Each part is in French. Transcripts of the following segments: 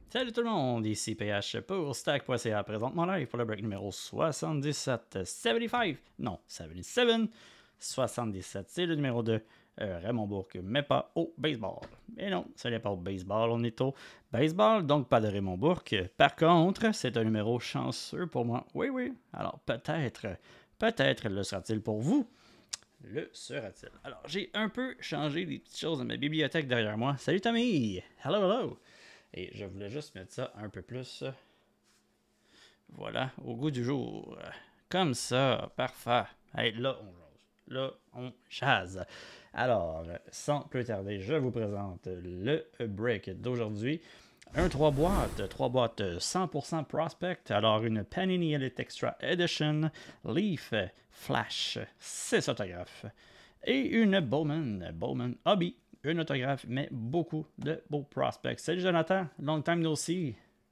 Salut tout le monde, ici PH pour Stack.ca, présentement live pour le break numéro 77, 75, non, 77, 77, c'est le numéro de Raymond Bourque, mais pas au baseball. Et non, ce n'est pas au baseball, on est au baseball, donc pas de Raymond Bourque. Par contre, c'est un numéro chanceux pour moi. Oui, oui, alors peut-être le sera-t-il pour vous. Le sera-t-il? Alors, j'ai un peu changé des petites choses dans ma bibliothèque derrière moi. Salut Tommy! Hello, hello! Et je voulais juste mettre ça un peu plus, voilà, au goût du jour. Comme ça, parfait. Hey, là, on jase. Là, on jase. Alors, sans plus tarder, je vous présente le break d'aujourd'hui. Un 3 boîtes 100% Prospect, alors une Panini Elite Extra Edition, Leaf Flash, 6 autographes, et une Bowman Hobby, un autographe, mais beaucoup de beaux prospects. Salut Jonathan, long time no see.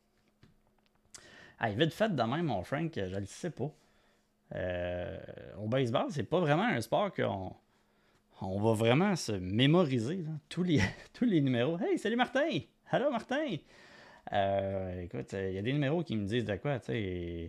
Hey, vite fait de même, mon Frank, je le sais pas. Au baseball, c'est pas vraiment un sport qu'on va vraiment se mémoriser là, tous les numéros. Hey, salut Martin! Hello Martin! Écoute, il y a des numéros qui me disent de quoi, tu sais.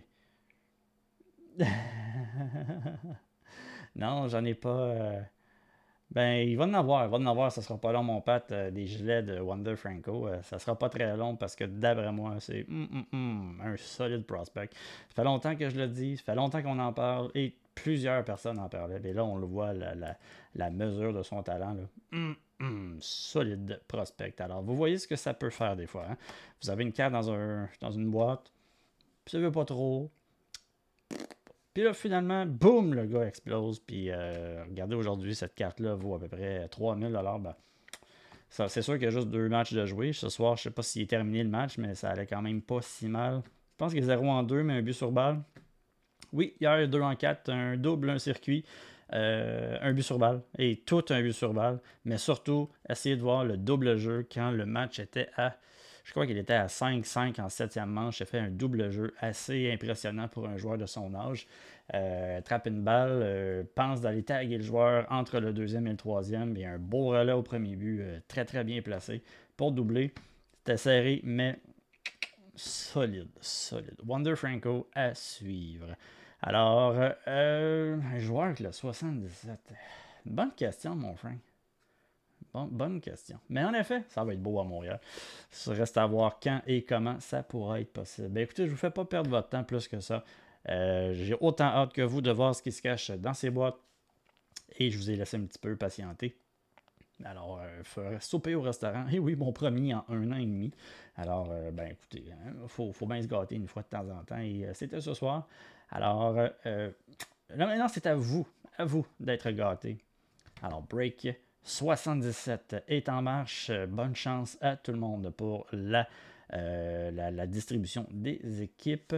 Non, j'en ai pas. Ben, il va en avoir, ça sera pas long, mon Pat, des gilets de Wonder Franco. Ça sera pas très long parce que d'après moi, c'est un solide prospect. Ça fait longtemps que je le dis, ça fait longtemps qu'on en parle et plusieurs personnes en parlaient. Et là, on le voit, la mesure de son talent. Là. Solide prospect. Alors, vous voyez ce que ça peut faire des fois. Hein? Vous avez une carte dans une boîte, puis ça veut pas trop. Puis là, finalement, boum, le gars explose. Puis regardez, aujourd'hui, cette carte-là vaut à peu près 3000 $. Ben, c'est sûr qu'il y a juste 2 matchs de jouer. Ce soir, je sais pas s'il est terminé le match, mais ça allait quand même pas si mal. Je pense qu'il est 0 en 2, mais un but sur balle. Oui, hier, 2 en 4, un double, un circuit, un but sur balle. Et tout un but sur balle. Mais surtout, essayez de voir le double jeu quand le match était à. Je crois qu'il était à 5-5 en septième manche. Il a fait un double jeu assez impressionnant pour un joueur de son âge. Trappe une balle, pense d'aller taguer le joueur entre le deuxième et le troisième. Et un beau relais au premier but, très très bien placé pour doubler. C'était serré, mais solide, solide. Wonder Franco à suivre. Alors, un joueur avec le 77. Bonne question, mon Frank. Bonne question. Mais en effet, ça va être beau à Montréal. Ça reste à voir quand et comment ça pourra être possible. Ben écoutez, je vous fais pas perdre votre temps plus que ça. J'ai autant hâte que vous de voir ce qui se cache dans ces boîtes. Et je vous ai laissé un petit peu patienter. Alors, il faudrait souper au restaurant. Et oui, mon premier en 1 an et demi. Alors, ben écoutez, faut bien se gâter une fois de temps en temps. Et c'était ce soir. Alors, là maintenant, c'est à vous d'être gâtés. Alors, break 77 est en marche. Bonne chance à tout le monde pour la distribution des équipes.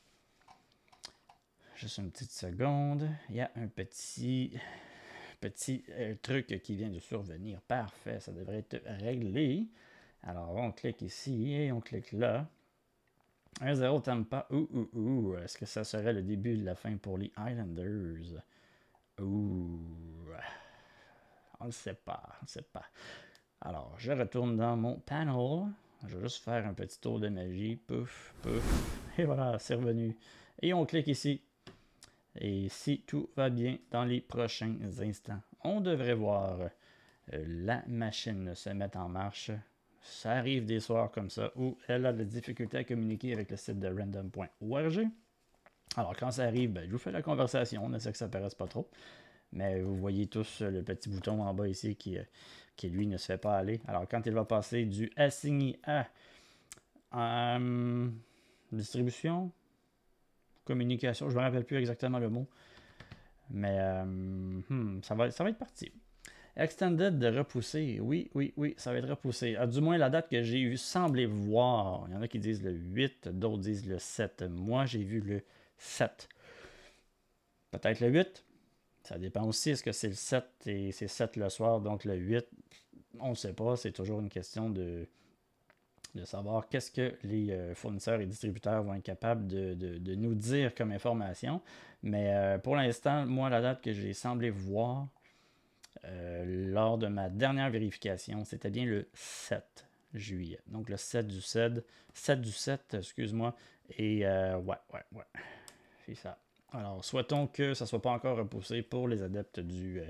Juste une petite seconde. Il y a un petit truc qui vient de survenir. Parfait, ça devrait être réglé. Alors, on clique ici et on clique là. 1-0 Tampa. Est-ce que ça serait le début de la fin pour les Islanders? Ouh. On ne sait pas. On ne sait pas. Alors, je retourne dans mon panel. Je vais juste faire un petit tour de magie. Pouf, pouf. Et voilà, c'est revenu. Et on clique ici. Et si tout va bien dans les prochains instants, on devrait voir la machine se mettre en marche. Ça arrive des soirs comme ça où elle a de la difficulté à communiquer avec le site de random.org. Alors quand ça arrive, ben, je vous fais la conversation, on essaie que ça ne paraisse pas trop. Mais vous voyez tous le petit bouton en bas ici qui lui ne se fait pas aller. Alors quand il va passer du assigné à distribution, communication, je ne me rappelle plus exactement le mot. Mais ça va être parti. Extended de repousser. Oui, ça va être repoussé. Du moins, la date que j'ai eu semblait voir. Il y en a qui disent le 8, d'autres disent le 7. Moi, j'ai vu le 7. Peut-être le 8. Ça dépend aussi. Est-ce que c'est le 7 et c'est 7 le soir, donc le 8? On ne sait pas. C'est toujours une question de savoir qu'est-ce que les fournisseurs et distributeurs vont être capables de nous dire comme information. Mais pour l'instant, moi, la date que j'ai semblé voir lors de ma dernière vérification, c'était bien le 7. juillet. Donc le 7 du 7, 7 du 7, excuse-moi. Et ouais. C'est ça. Alors, souhaitons que ça ne soit pas encore repoussé pour les adeptes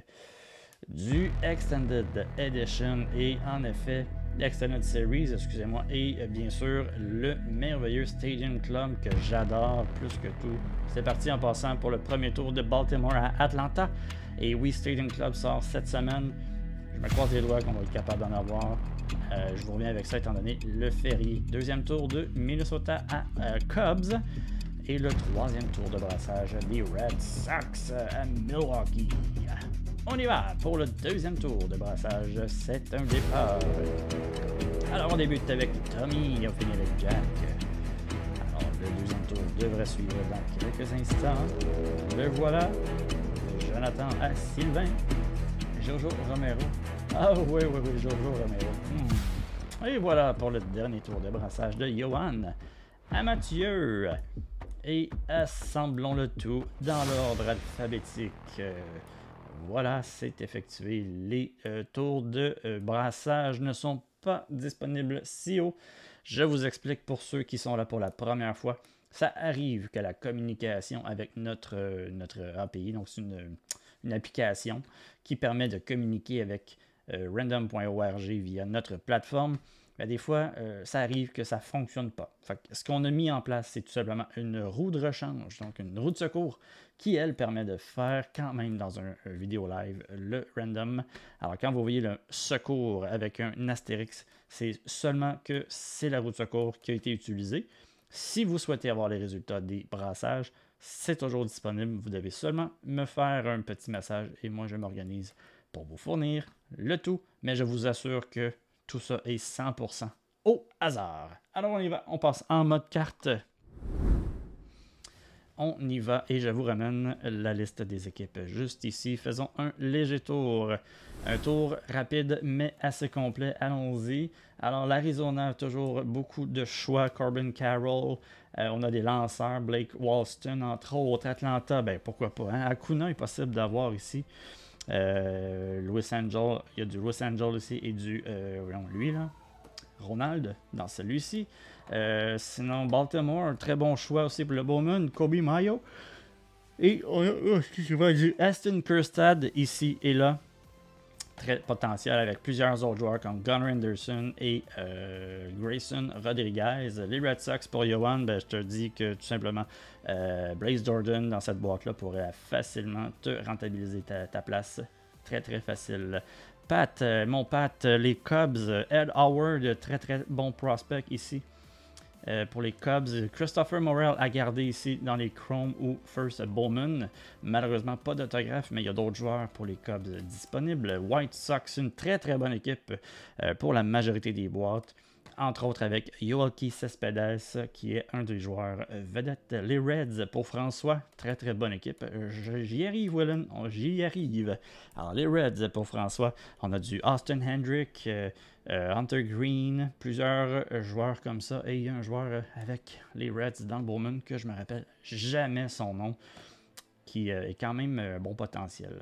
du Extended Edition et en effet, l'Extended Series, excusez-moi, et bien sûr, le merveilleux Stadium Club que j'adore plus que tout. C'est parti en passant pour le premier tour de Baltimore à Atlanta. Et oui, Stadium Club sort cette semaine. Je me croise les doigts qu'on va être capable d'en avoir. Je vous reviens avec ça étant donné le férié. Deuxième tour de Minnesota à Cubs. Et le troisième tour de brassage des Red Sox à Milwaukee. On y va pour le deuxième tour de brassage. C'est un départ. Alors on débute avec Tommy et on finit avec Jack. Alors le deuxième tour devrait suivre dans quelques instants. Le voilà. Jonathan à Sylvain. Jojo Romero. Ah oui, Jojo Romero. Et voilà pour le dernier tour de brassage de Johan à Mathieu. Et assemblons le tout dans l'ordre alphabétique. Voilà, c'est effectué. Les tours de brassage ne sont pas disponibles si haut. Je vous explique pour ceux qui sont là pour la première fois. Ça arrive que la communication avec notre API, donc c'est une application qui permet de communiquer avec random.org via notre plateforme. Ben, des fois, ça arrive que ça ne fonctionne pas. Fait que ce qu'on a mis en place, c'est tout simplement une roue de rechange, donc une roue de secours, qui, elle, permet de faire quand même dans un vidéo live le random. Alors, quand vous voyez le secours avec un astérix, c'est seulement que c'est la roue de secours qui a été utilisée. Si vous souhaitez avoir les résultats des brassages, c'est toujours disponible. Vous devez seulement me faire un petit message et moi, je m'organise pour vous fournir le tout. Mais je vous assure que tout ça est 100% au hasard. Alors, on y va. On passe en mode carte. On y va et je vous ramène la liste des équipes juste ici. Faisons un léger tour. Un tour rapide mais assez complet. Allons-y. Alors, l'Arizona a toujours beaucoup de choix. Corbin Carroll. On a des lanceurs. Blake Walston, entre autres. Atlanta, ben pourquoi pas. Hein? Acuna est possible d'avoir ici. Louis Angel, il y a du Louis Angel ici et du lui là, Ronald dans celui-ci. Sinon Baltimore, un très bon choix aussi pour le Bowman, Kobe Mayo. Et on a du Aston Kjerstad ici et là. Très potentiel avec plusieurs autres joueurs comme Gunnar Anderson et Grayson Rodriguez. Les Red Sox pour Johan, ben, je te dis que tout simplement Blaze Jordan dans cette boîte-là pourrait facilement te rentabiliser ta place. Très très facile. Pat, mon Pat, les Cubs, Ed Howard, très très bon prospect ici. Pour les Cubs, Christopher Morel à garder ici dans les Chrome ou First Bowman. Malheureusement, pas d'autographe, mais il y a d'autres joueurs pour les Cubs disponibles. White Sox, une très très bonne équipe pour la majorité des boîtes. Entre autres avec Yoelqui Cespedes, qui est un des joueurs vedettes. Les Reds pour François, très très bonne équipe. J'y arrive, Willen, j'y arrive. Alors les Reds pour François, on a du Austin Hendrick, Hunter Green, plusieurs joueurs comme ça. Et il y a un joueur avec les Reds dans le Bowman que je me rappelle jamais son nom, qui est quand même bon potentiel.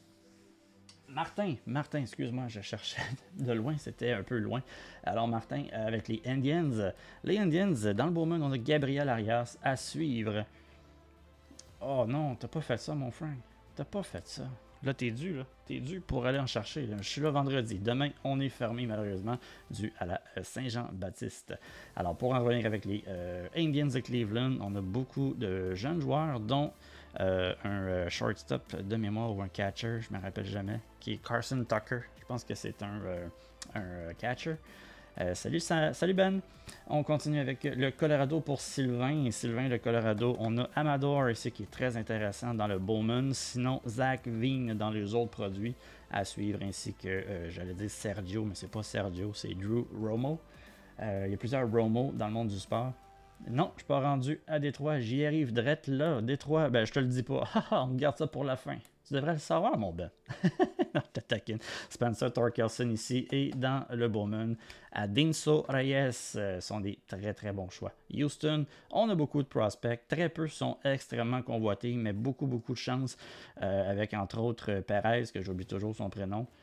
Martin, excuse-moi, je cherchais de loin, c'était un peu loin. Alors Martin, avec les Indians. Les Indians, dans le Bowman, on a Gabriel Arias à suivre. Oh non, t'as pas fait ça, mon frère. T'as pas fait ça. Là, t'es dû, là. T'es dû pour aller en chercher. Là. Je suis là vendredi. Demain, on est fermé, malheureusement, dû à la Saint-Jean-Baptiste. Alors, pour en revenir avec les Indians de Cleveland, on a beaucoup de jeunes joueurs, dont un shortstop de mémoire ou un catcher, je ne me rappelle jamais, qui est Carson Tucker. Je pense que c'est un catcher. Salut Ben. On continue avec le Colorado pour Sylvain. Sylvain, le Colorado, on a Amador ici qui est très intéressant dans le Bowman. Sinon, Zach Veen dans les autres produits à suivre, ainsi que, j'allais dire Sergio, mais c'est pas Sergio, c'est Drew Romo. Il y a plusieurs Romo dans le monde du sport. Non, je ne suis pas rendu à Détroit. J'y arrive direct là. Détroit, ben je te le dis pas. On garde ça pour la fin. Tu devrais le savoir, mon Ben. Non, je te taquine. Spencer Torkelson ici et dans le Bowman. Adinso Reyes sont des très très bons choix. Houston, on a beaucoup de prospects. Très peu sont extrêmement convoités, mais beaucoup de chance avec entre autres Perez, que j'oublie toujours son prénom.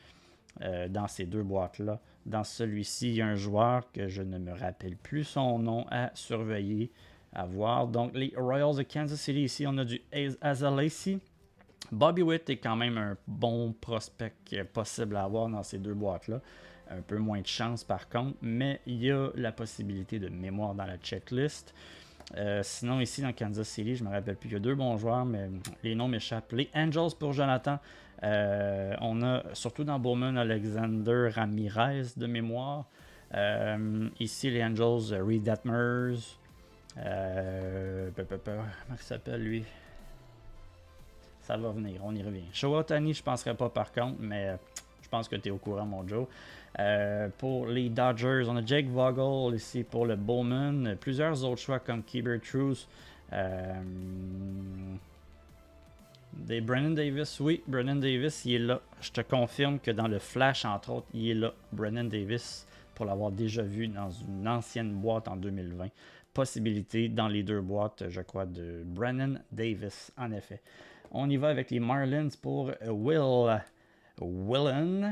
dans ces deux boîtes-là. Dans celui-ci, il y a un joueur que je ne me rappelle plus son nom à surveiller, à voir. Donc, les Royals de Kansas City, ici, on a du Asa Lacy. Bobby Witt est quand même un bon prospect possible à avoir dans ces deux boîtes-là. Un peu moins de chance par contre, mais il y a la possibilité de mémoire dans la checklist. Sinon, ici dans Kansas City, je me rappelle plus, il y a deux bons joueurs, mais les noms m'échappent. Les Angels pour Jonathan. On a surtout dans Bowman Alexander Ramirez de mémoire. Ici, les Angels, Reed Detmers. Comment il s'appelle lui? Ça va venir, on y revient. Shohei Ohtani, je ne penserais pas par contre, mais je pense que tu es au courant, mon Joe. Pour les Dodgers, on a Jake Vogel ici pour le Bowman. Plusieurs autres choix comme Keeper Truce. Des Brennan Davis, oui, Brennan Davis, il est là. Je te confirme que dans le Flash, entre autres, il est là. Brennan Davis, pour l'avoir déjà vu dans une ancienne boîte en 2020. Possibilité dans les deux boîtes, je crois, de Brennan Davis, en effet. On y va avec les Marlins pour William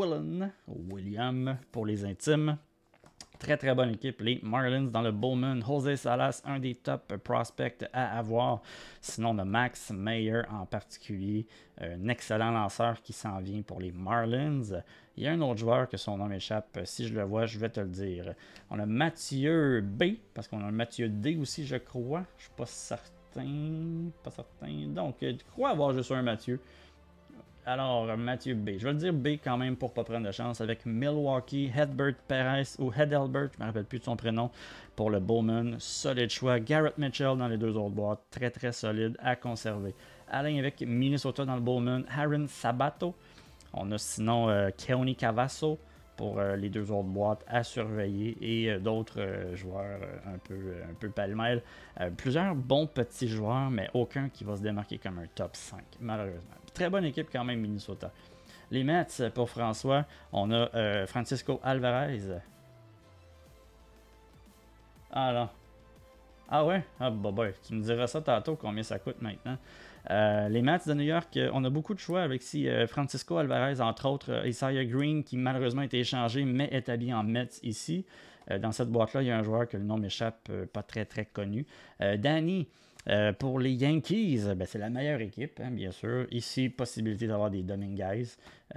pour les intimes. Très très bonne équipe, les Marlins dans le Bowman. José Salas, un des top prospects à avoir. Sinon, on a Max Meyer en particulier, un excellent lanceur qui s'en vient pour les Marlins. Il y a un autre joueur que son nom m'échappe. Si je le vois, je vais te le dire. On a Mathieu B, parce qu'on a Mathieu D aussi, je crois. Je suis pas certain. Pas certain. Donc, je crois avoir juste un Mathieu. Alors, Mathieu B. Je vais le dire B quand même pour ne pas prendre de chance avec Milwaukee, Hedbert Perez ou Hedelbert, je ne me rappelle plus de son prénom, pour le Bowman. Solide choix. Garrett Mitchell dans les deux autres boîtes. Très très solide à conserver. Alain avec Minnesota dans le Bowman. Aaron Sabato. On a sinon Keone Cavasso pour les deux autres boîtes à surveiller et d'autres joueurs un peu pêle-mêle. Plusieurs bons petits joueurs, mais aucun qui va se démarquer comme un top 5, malheureusement. Très bonne équipe quand même, Minnesota. Les Mets, pour François, on a Francisco Alvarez. Ah non. Ah ouais? Ah bah, tu me diras ça tantôt, combien ça coûte maintenant. Les Mets de New York, on a beaucoup de choix avec Francisco Alvarez, entre autres, Isaiah Green, qui malheureusement a été échangé, mais est habillé en Mets ici. Dans cette boîte-là, il y a un joueur que le nom m'échappe, pas très très connu. Danny, pour les Yankees, c'est la meilleure équipe, hein, bien sûr. Ici, possibilité d'avoir des Dominguez,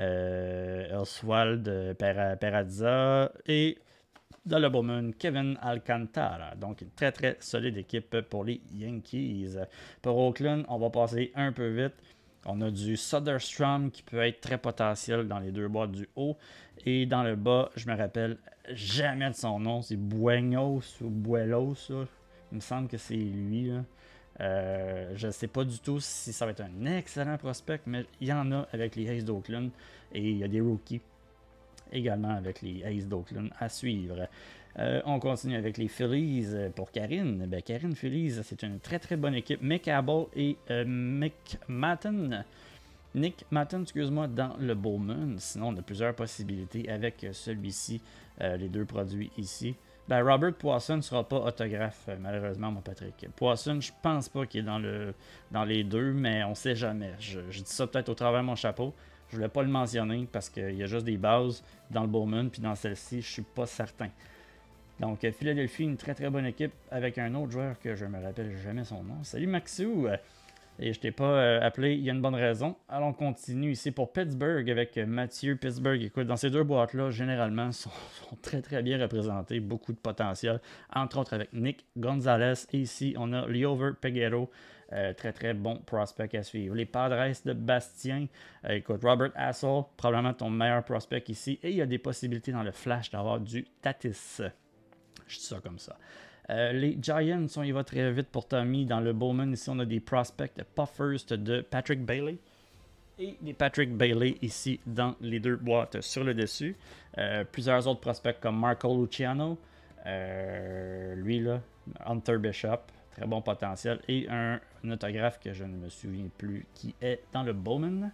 Oswald Perazza et dans le Bowman, Kevin Alcantara. Donc, une très très solide équipe pour les Yankees. Pour Oakland, on va passer un peu vite. On a du Soderstrom qui peut être très potentiel dans les deux boîtes du haut. Et dans le bas, je me rappelle jamais de son nom. C'est Buenos ou Buelos. Là. Il me semble que c'est lui. Là. Je ne sais pas du tout si ça va être un excellent prospect, mais il y en a avec les Aces d'Oakland. Et il y a des rookies également avec les Aces d'Oakland à suivre. On continue avec les Phillies pour Karine. Karine Phillies, c'est une très très bonne équipe. Mick Abel et Nick Matten, excuse-moi, dans le Bowman. Sinon, on a plusieurs possibilités avec celui-ci, les deux produits ici. Robert Poisson ne sera pas autographe, malheureusement, mon Patrick. Poisson, je pense pas qu'il est dans les deux, mais on sait jamais. Je dis ça peut-être au travers de mon chapeau. Je voulais pas le mentionner parce qu'il y a juste des bases dans le Bowman, puis dans celle-ci, je suis pas certain. Donc, Philadelphie, une très très bonne équipe avec un autre joueur que je me rappelle jamais son nom. Salut Maxou! Et je t'ai pas appelé, il y a une bonne raison. Alors, on continue ici pour Pittsburgh avec Mathieu. Pittsburgh, écoute, dans ces deux boîtes-là, généralement, sont très très bien représentés, beaucoup de potentiel. Entre autres avec Nick Gonzalez. Et ici, on a Liover Peguero. Très très bon prospect à suivre. Les Padres de Bastien, écoute, Robert Hassel, probablement ton meilleur prospect ici. Et il y a des possibilités dans le flash d'avoir du Tatis. Je dis ça comme ça. Les Giants, on y va très vite pour Tommy. Dans le Bowman, ici, on a des prospects Puffers de Patrick Bailey. Et des Patrick Bailey ici dans les deux boîtes sur le dessus. Plusieurs autres prospects comme Marco Luciano. Lui là, Hunter Bishop. Très bon potentiel. Et un autographe que je ne me souviens plus qui est dans le Bowman.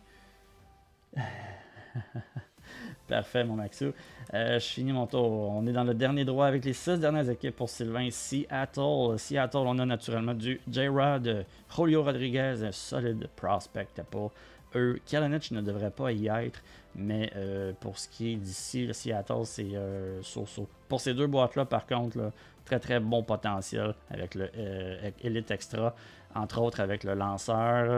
Parfait, mon Maxou. Je finis mon tour. On est dans le dernier droit avec les 6 dernières équipes pour Sylvain. Seattle, on a naturellement du J-Rod, Julio Rodriguez, un solide prospect pour eux. Kalinic ne devrait pas y être, mais pour ce qui est d'ici, Seattle, c'est so-so. Pour ces deux boîtes-là, par contre, là, très très bon potentiel avec le Elite Extra, entre autres avec le lanceur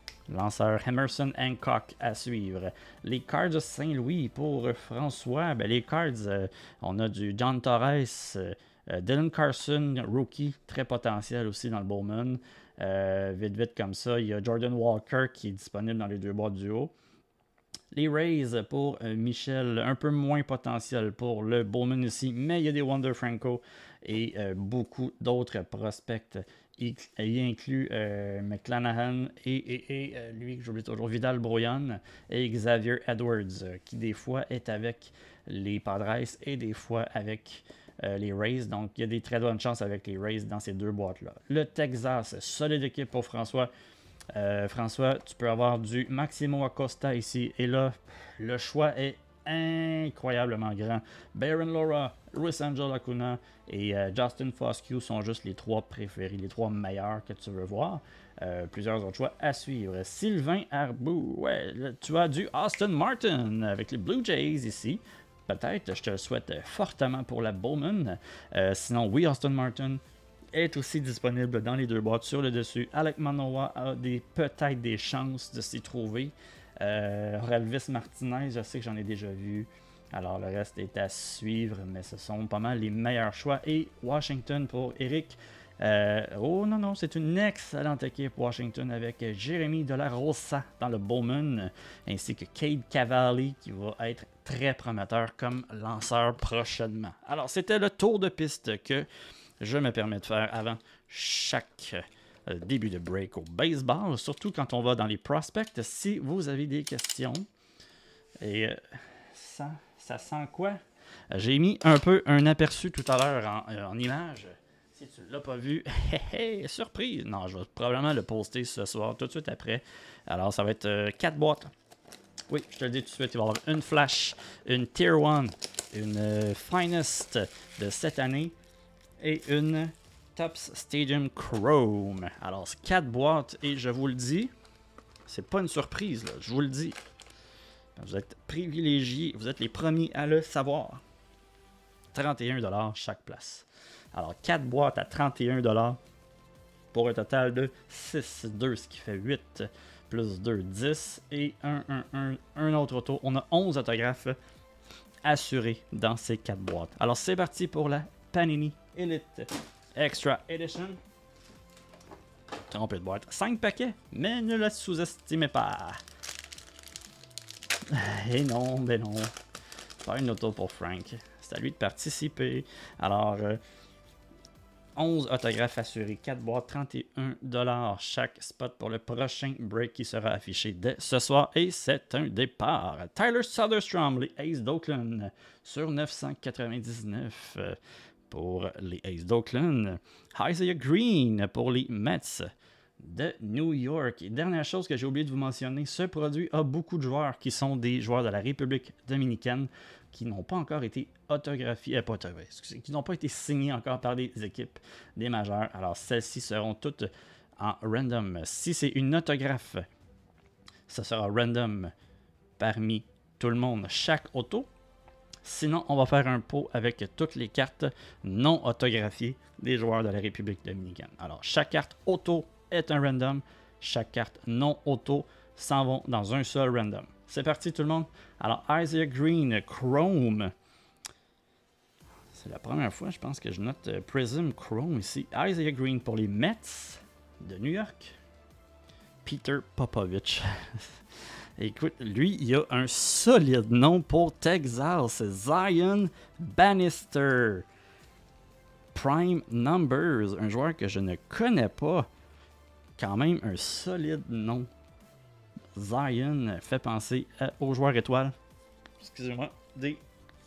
Emerson Hancock à suivre. Les Cards de Saint-Louis pour François. Ben, les Cards, on a du John Torres, Dylan Carson, rookie, très potentiel aussi dans le Bowman. Vite comme ça, il y a Jordan Walker qui est disponible dans les deux boîtes du haut. Les Rays pour Michel, un peu moins potentiel pour le Bowman ici, mais il y a des Wander Franco et beaucoup d'autres prospects. Il inclut McClanahan et lui, j'oublie toujours, Vidal Brouillon et Xavier Edwards, qui des fois est avec les Padres et des fois avec les Rays. Donc, il y a des très bonnes chances avec les Rays dans ces deux boîtes-là. Le Texas, solide équipe pour François. François, tu peux avoir du Maximo Acosta ici. Et là, le choix est incroyablement grand. Baron Lora, Luis Angel Acuna et Justin Foscue sont juste les trois préférés, les trois meilleurs que tu veux voir. Plusieurs autres choix à suivre. Sylvain Arbou, ouais, là, tu as du Austin Martin avec les Blue Jays ici. Peut-être, je te le souhaite fortement pour la Bowman. Sinon, oui, Austin Martin est aussi disponible dans les deux boîtes sur le dessus. Alec Manoah a peut-être des chances de s'y trouver. Relvis Martinez, je sais que j'en ai déjà vu. Alors le reste est à suivre, mais ce sont pas mal les meilleurs choix. Et Washington pour Eric. Oh non, c'est une excellente équipe Washington avec Jérémy De La Rosa dans le Bowman, ainsi que Cade Cavalli qui va être très prometteur comme lanceur prochainement. Alors c'était le tour de piste que je me permets de faire avant chaque début de break au baseball, surtout quand on va dans les prospects. Si vous avez des questions, et ça sent quoi? J'ai mis un peu un aperçu tout à l'heure en image. Si tu ne l'as pas vu, surprise! Non, je vais probablement le poster ce soir, tout de suite après. Alors, ça va être 4 boîtes. Oui, je te le dis tout de suite, il va y avoir une Flash, une Tier 1, une Finest de cette année, et une Topps Stadium Chrome. Alors, c'est 4 boîtes et je vous le dis, c'est pas une surprise, là, je vous le dis. Vous êtes privilégiés, vous êtes les premiers à le savoir. 31$ chaque place. Alors, 4 boîtes à 31$ pour un total de 6-2, ce qui fait 8 plus 2, 10 et un autre auto. On a 11 autographes assurés dans ces 4 boîtes. Alors, c'est parti pour la Panini Elite Extra Edition. Trompé de boîte. 5 paquets, mais ne la sous-estimez pas. Et non, ben non. Pas une auto pour Frank. C'est à lui de participer. Alors, 11 autographes assurés, 4 boîtes, 31$ chaque spot pour le prochain break qui sera affiché dès ce soir. Et c'est un départ. Tyler Soderstrom, les Aces d'Oakland, sur 999 pour les Aces d'Oakland. Isaiah Green pour les Mets de New York. Et dernière chose que j'ai oublié de vous mentionner, ce produit a beaucoup de joueurs qui sont des joueurs de la République dominicaine qui n'ont pas encore été autographiés, qui n'ont pas été signés encore par des équipes des majeurs. Alors celles-ci seront toutes en random. Si c'est une autographe, ça sera random parmi tout le monde, chaque auto. Sinon, on va faire un pot avec toutes les cartes non autographiées des joueurs de la République dominicaine. Alors, chaque carte auto est un random. Chaque carte non auto s'en vont dans un seul random. C'est parti tout le monde. Alors, Isaiah Green, Chrome. C'est la première fois, je pense, que je note Prism Chrome ici. Isaiah Green pour les Mets de New York. Peter Popovich. Écoute, lui, il a un solide nom pour Texas. Zion Bannister. Prime Numbers. Un joueur que je ne connais pas. Quand même un solide nom. Zion fait penser aux joueurs étoiles. Excusez-moi. Des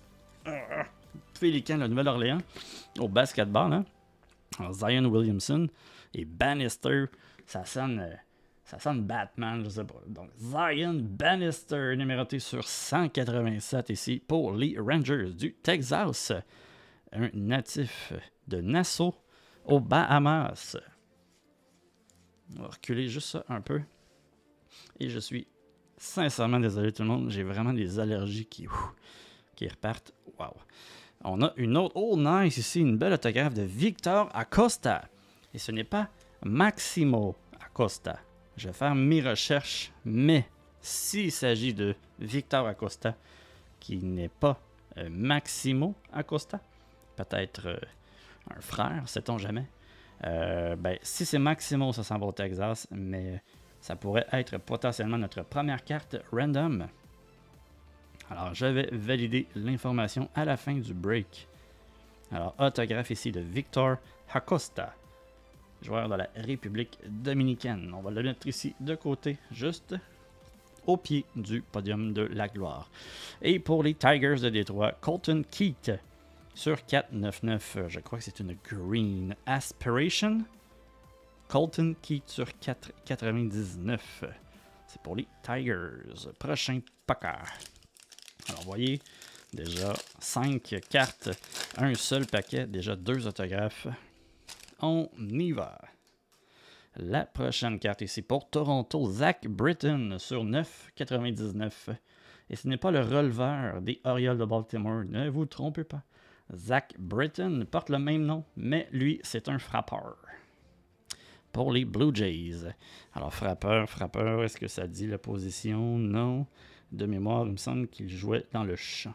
Pélicans de la Nouvelle-Orléans. Au basketball. Hein? Alors, Zion Williamson et Bannister. Ça sonne Batman, je sais pas. Donc, Zion Bannister, numéroté sur 187 ici pour les Rangers du Texas. Un natif de Nassau, aux Bahamas. On va reculer juste ça un peu. Et je suis Sincèrement, désolé tout le monde, j'ai vraiment des allergies qui repartent. Wow. On a une autre, oh nice ici, une belle autographe de Victor Acosta. Et ce n'est pas Maximo Acosta. Je vais faire mes recherches, mais s'il s'agit de Victor Acosta, qui n'est pas Maximo Acosta, peut-être un frère, sait-on jamais. Si c'est Maximo, ça s'en va au Texas, mais ça pourrait être potentiellement notre première carte random. Alors, je vais valider l'information à la fin du break. Alors, autographe ici de Victor Acosta, joueur de la République dominicaine. On va le mettre ici de côté, juste au pied du podium de la gloire. Et pour les Tigers de Détroit, Colton Keith sur 4,99. Je crois que c'est une Green Aspiration. Colton Keith sur 4,99. C'est pour les Tigers. Prochain poker. Alors, vous voyez, déjà 5 cartes, un seul paquet, déjà 2 autographes. On y va. La prochaine carte ici pour Toronto, Zach Britton sur 9,99. Et ce n'est pas le releveur des Orioles de Baltimore, ne vous trompez pas. Zach Britton porte le même nom, mais lui, c'est un frappeur. Pour les Blue Jays. Alors, frappeur, est-ce que ça dit la position? Non. De mémoire, il me semble qu'il jouait dans le champ.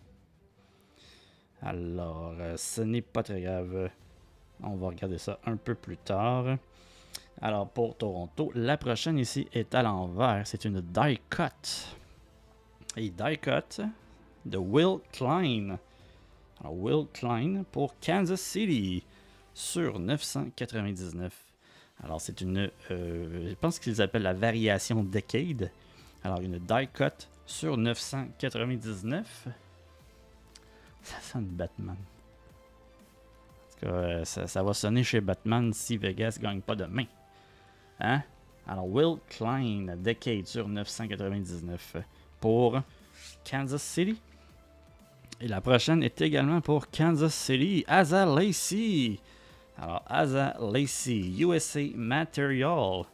Alors, ce n'est pas très grave. On va regarder ça un peu plus tard. Alors, pour Toronto, la prochaine ici est à l'envers. C'est une die cut. Et die cut de Will Klein. Alors, Will Klein pour Kansas City sur 999. Alors, c'est une... je pense qu'ils appellent la variation Decade. Alors, une die cut sur 999. Ça sonne Batman. En tout cas, ça va sonner chez Batman si Vegas ne gagne pas demain. Hein? Alors, Will Klein, Decade sur 999 pour Kansas City. Et la prochaine est également pour Kansas City, Asa Lacy. Alors, Asa Lacy, USA Material.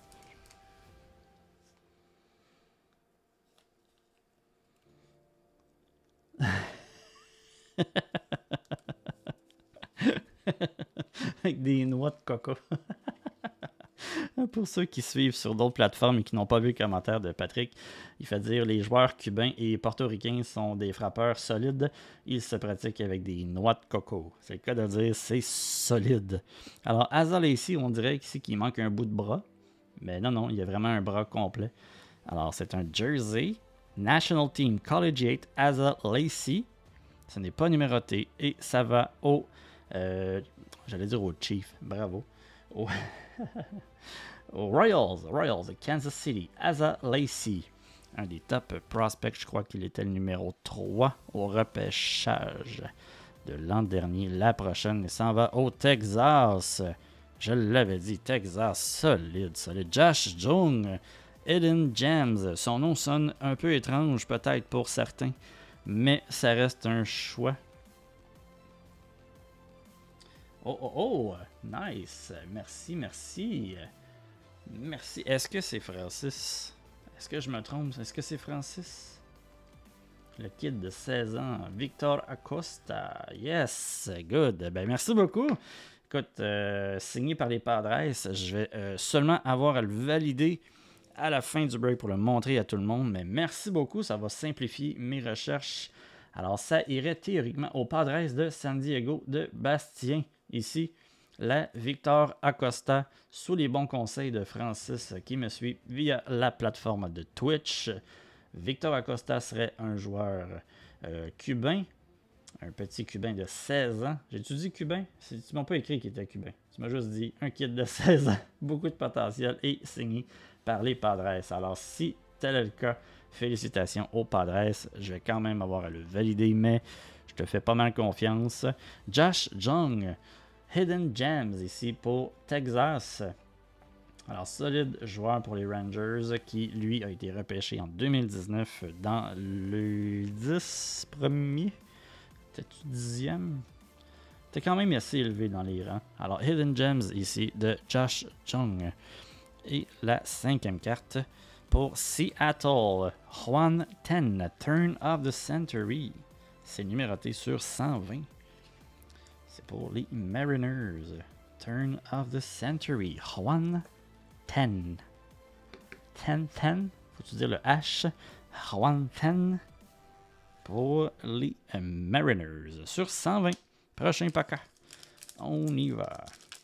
Avec des noix de coco. Pour ceux qui suivent sur d'autres plateformes et qui n'ont pas vu le commentaire de Patrick, il fait dire les joueurs cubains et portoricains sont des frappeurs solides. Ils se pratiquent avec des noix de coco. C'est le cas de dire c'est solide. Alors, Asa Lacy, on dirait ici qu'il manque un bout de bras. Mais non, il y a vraiment un bras complet. Alors, c'est un jersey National Team Collegiate Asa Lacy. Ce n'est pas numéroté et ça va au... j'allais dire au Chief, bravo. Aux Royals de Kansas City, Asa Lacy. Un des top prospects, je crois qu'il était le numéro 3 au repêchage de l'an dernier. La prochaine, il s'en va au Texas. Je l'avais dit, Texas, solide. Josh Jung, Eden James. Son nom sonne un peu étrange peut-être pour certains, mais ça reste un choix. Oh, nice. Merci. Est-ce que c'est Francis? Est-ce que je me trompe? Est-ce que c'est Francis? Le kid de 16 ans, Victor Acosta. Yes, good. Ben, merci beaucoup. Écoute, signé par les Padres, je vais seulement avoir à le valider à la fin du break pour le montrer à tout le monde. Mais merci beaucoup, ça va simplifier mes recherches. Alors, ça irait théoriquement aux Padres de San Diego de Bastien. Ici, la Victor Acosta, sous les bons conseils de Francis qui me suit via la plateforme de Twitch. Victor Acosta serait un joueur cubain, un petit cubain de 16 ans. J'ai-tu dit cubain? Tu m'as pas écrit qu'il était cubain. Tu m'as juste dit un kid de 16 ans, beaucoup de potentiel et signé par les Padres. Alors, si tel est le cas, félicitations aux Padres. Je vais quand même avoir à le valider, mais je te fais pas mal confiance. Josh Jung, Hidden Gems ici pour Texas. Alors, solide joueur pour les Rangers qui, lui, a été repêché en 2019 dans le 10 premier. T'es-tu 10e? T'es quand même assez élevé dans les rangs. Alors, Hidden Gems ici de Josh Jung. Et la 5e carte Pour Seattle, Juan 10, Turn of the Century. C'est numéroté sur 120. C'est pour les Mariners. Turn of the Century. Juan 10. 10. Faut-tu dire le H? Juan 10. Pour les Mariners. Sur 120. Prochain paquet. On y va.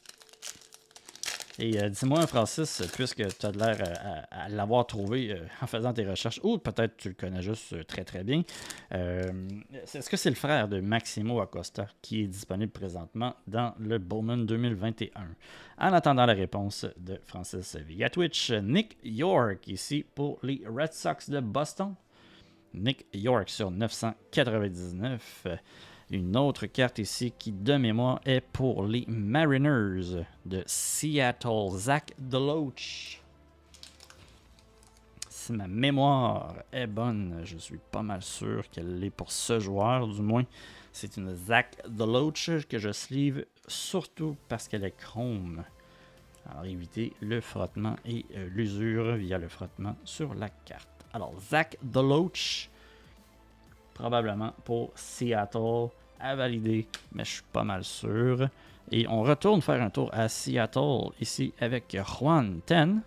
Et dis-moi, Francis, puisque tu as l'air à l'avoir trouvé en faisant tes recherches, ou peut-être tu le connais juste très très bien, est-ce que c'est le frère de Maximo Acosta qui est disponible présentement dans le Bowman 2021? En attendant la réponse de Francis via Twitch, Nick York ici pour les Red Sox de Boston. Nick York sur 999. Une autre carte ici qui, de mémoire, est pour les Mariners de Seattle. Zach DeLoach. Si ma mémoire est bonne, je suis pas mal sûr qu'elle l'est pour ce joueur, du moins. C'est une Zach DeLoach que je sleeve surtout parce qu'elle est chrome. Alors, éviter le frottement et l'usure via le frottement sur la carte. Alors, Zach DeLoach. Probablement pour Seattle à valider, mais je suis pas mal sûr. Et on retourne faire un tour à Seattle, ici avec Juan 10.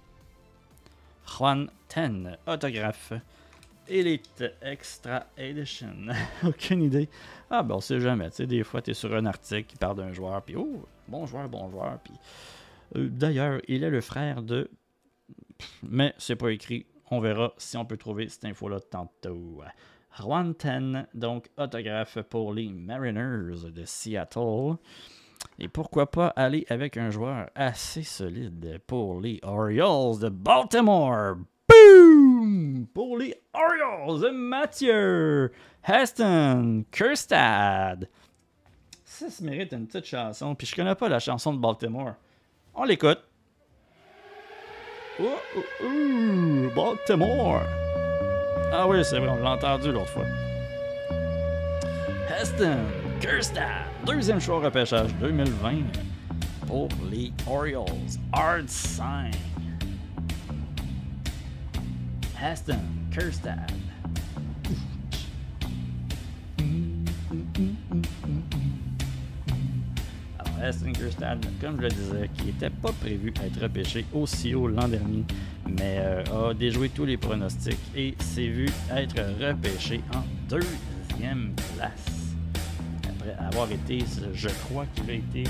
Juan 10, autographe. Elite Extra Edition. Aucune idée. Ah ben on sait jamais, tu sais, des fois tu es sur un article qui parle d'un joueur, puis oh, bon joueur, puis... d'ailleurs, il est le frère de... Mais c'est pas écrit, on verra si on peut trouver cette info-là tantôt. Juan 10, donc autographe pour les Mariners de Seattle. Et pourquoi pas aller avec un joueur assez solide pour les Orioles de Baltimore. Boom! Pour les Orioles de Mathieu Heston Kjerstad. Ça se mérite une petite chanson. Puis je connais pas la chanson de Baltimore. On l'écoute. Baltimore. Ah oui, c'est vrai, on l'a entendu l'autre fois. Heston Kjerstad, deuxième choix repêchage 2020 pour les Orioles. Hard sign. Heston Kjerstad. Alors, Heston Kjerstad, comme je le disais, qui n'était pas prévu être repêché aussi haut l'an dernier, mais a déjoué tous les pronostics et s'est vu être repêché en deuxième place. Après avoir été, je crois qu'il a été...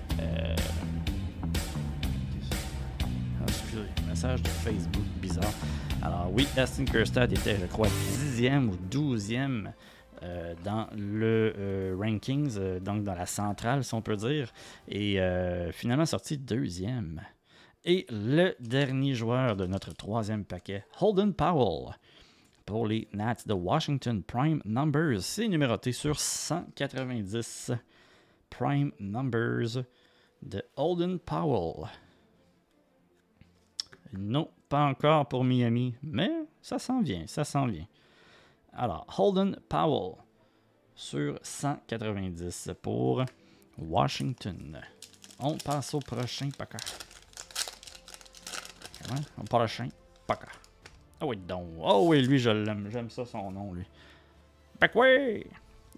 excusez, message de Facebook bizarre. Alors oui, Heston Kjerstad était, je crois, 10e ou 12e dans le rankings, donc dans la centrale, si on peut dire, et finalement sorti deuxième. Et le dernier joueur de notre troisième paquet, Holden Powell, pour les Nats de Washington, Prime Numbers. C'est numéroté sur 190. Prime Numbers de Holden Powell. Non, pas encore pour Miami, mais ça s'en vient, ça s'en vient. Alors, Holden Powell sur 190 pour Washington. On passe au prochain paquet. Au prochain paquet. Ah oui, donc. Oh oui, lui, je l'aime. J'aime ça, son nom, lui. Backway!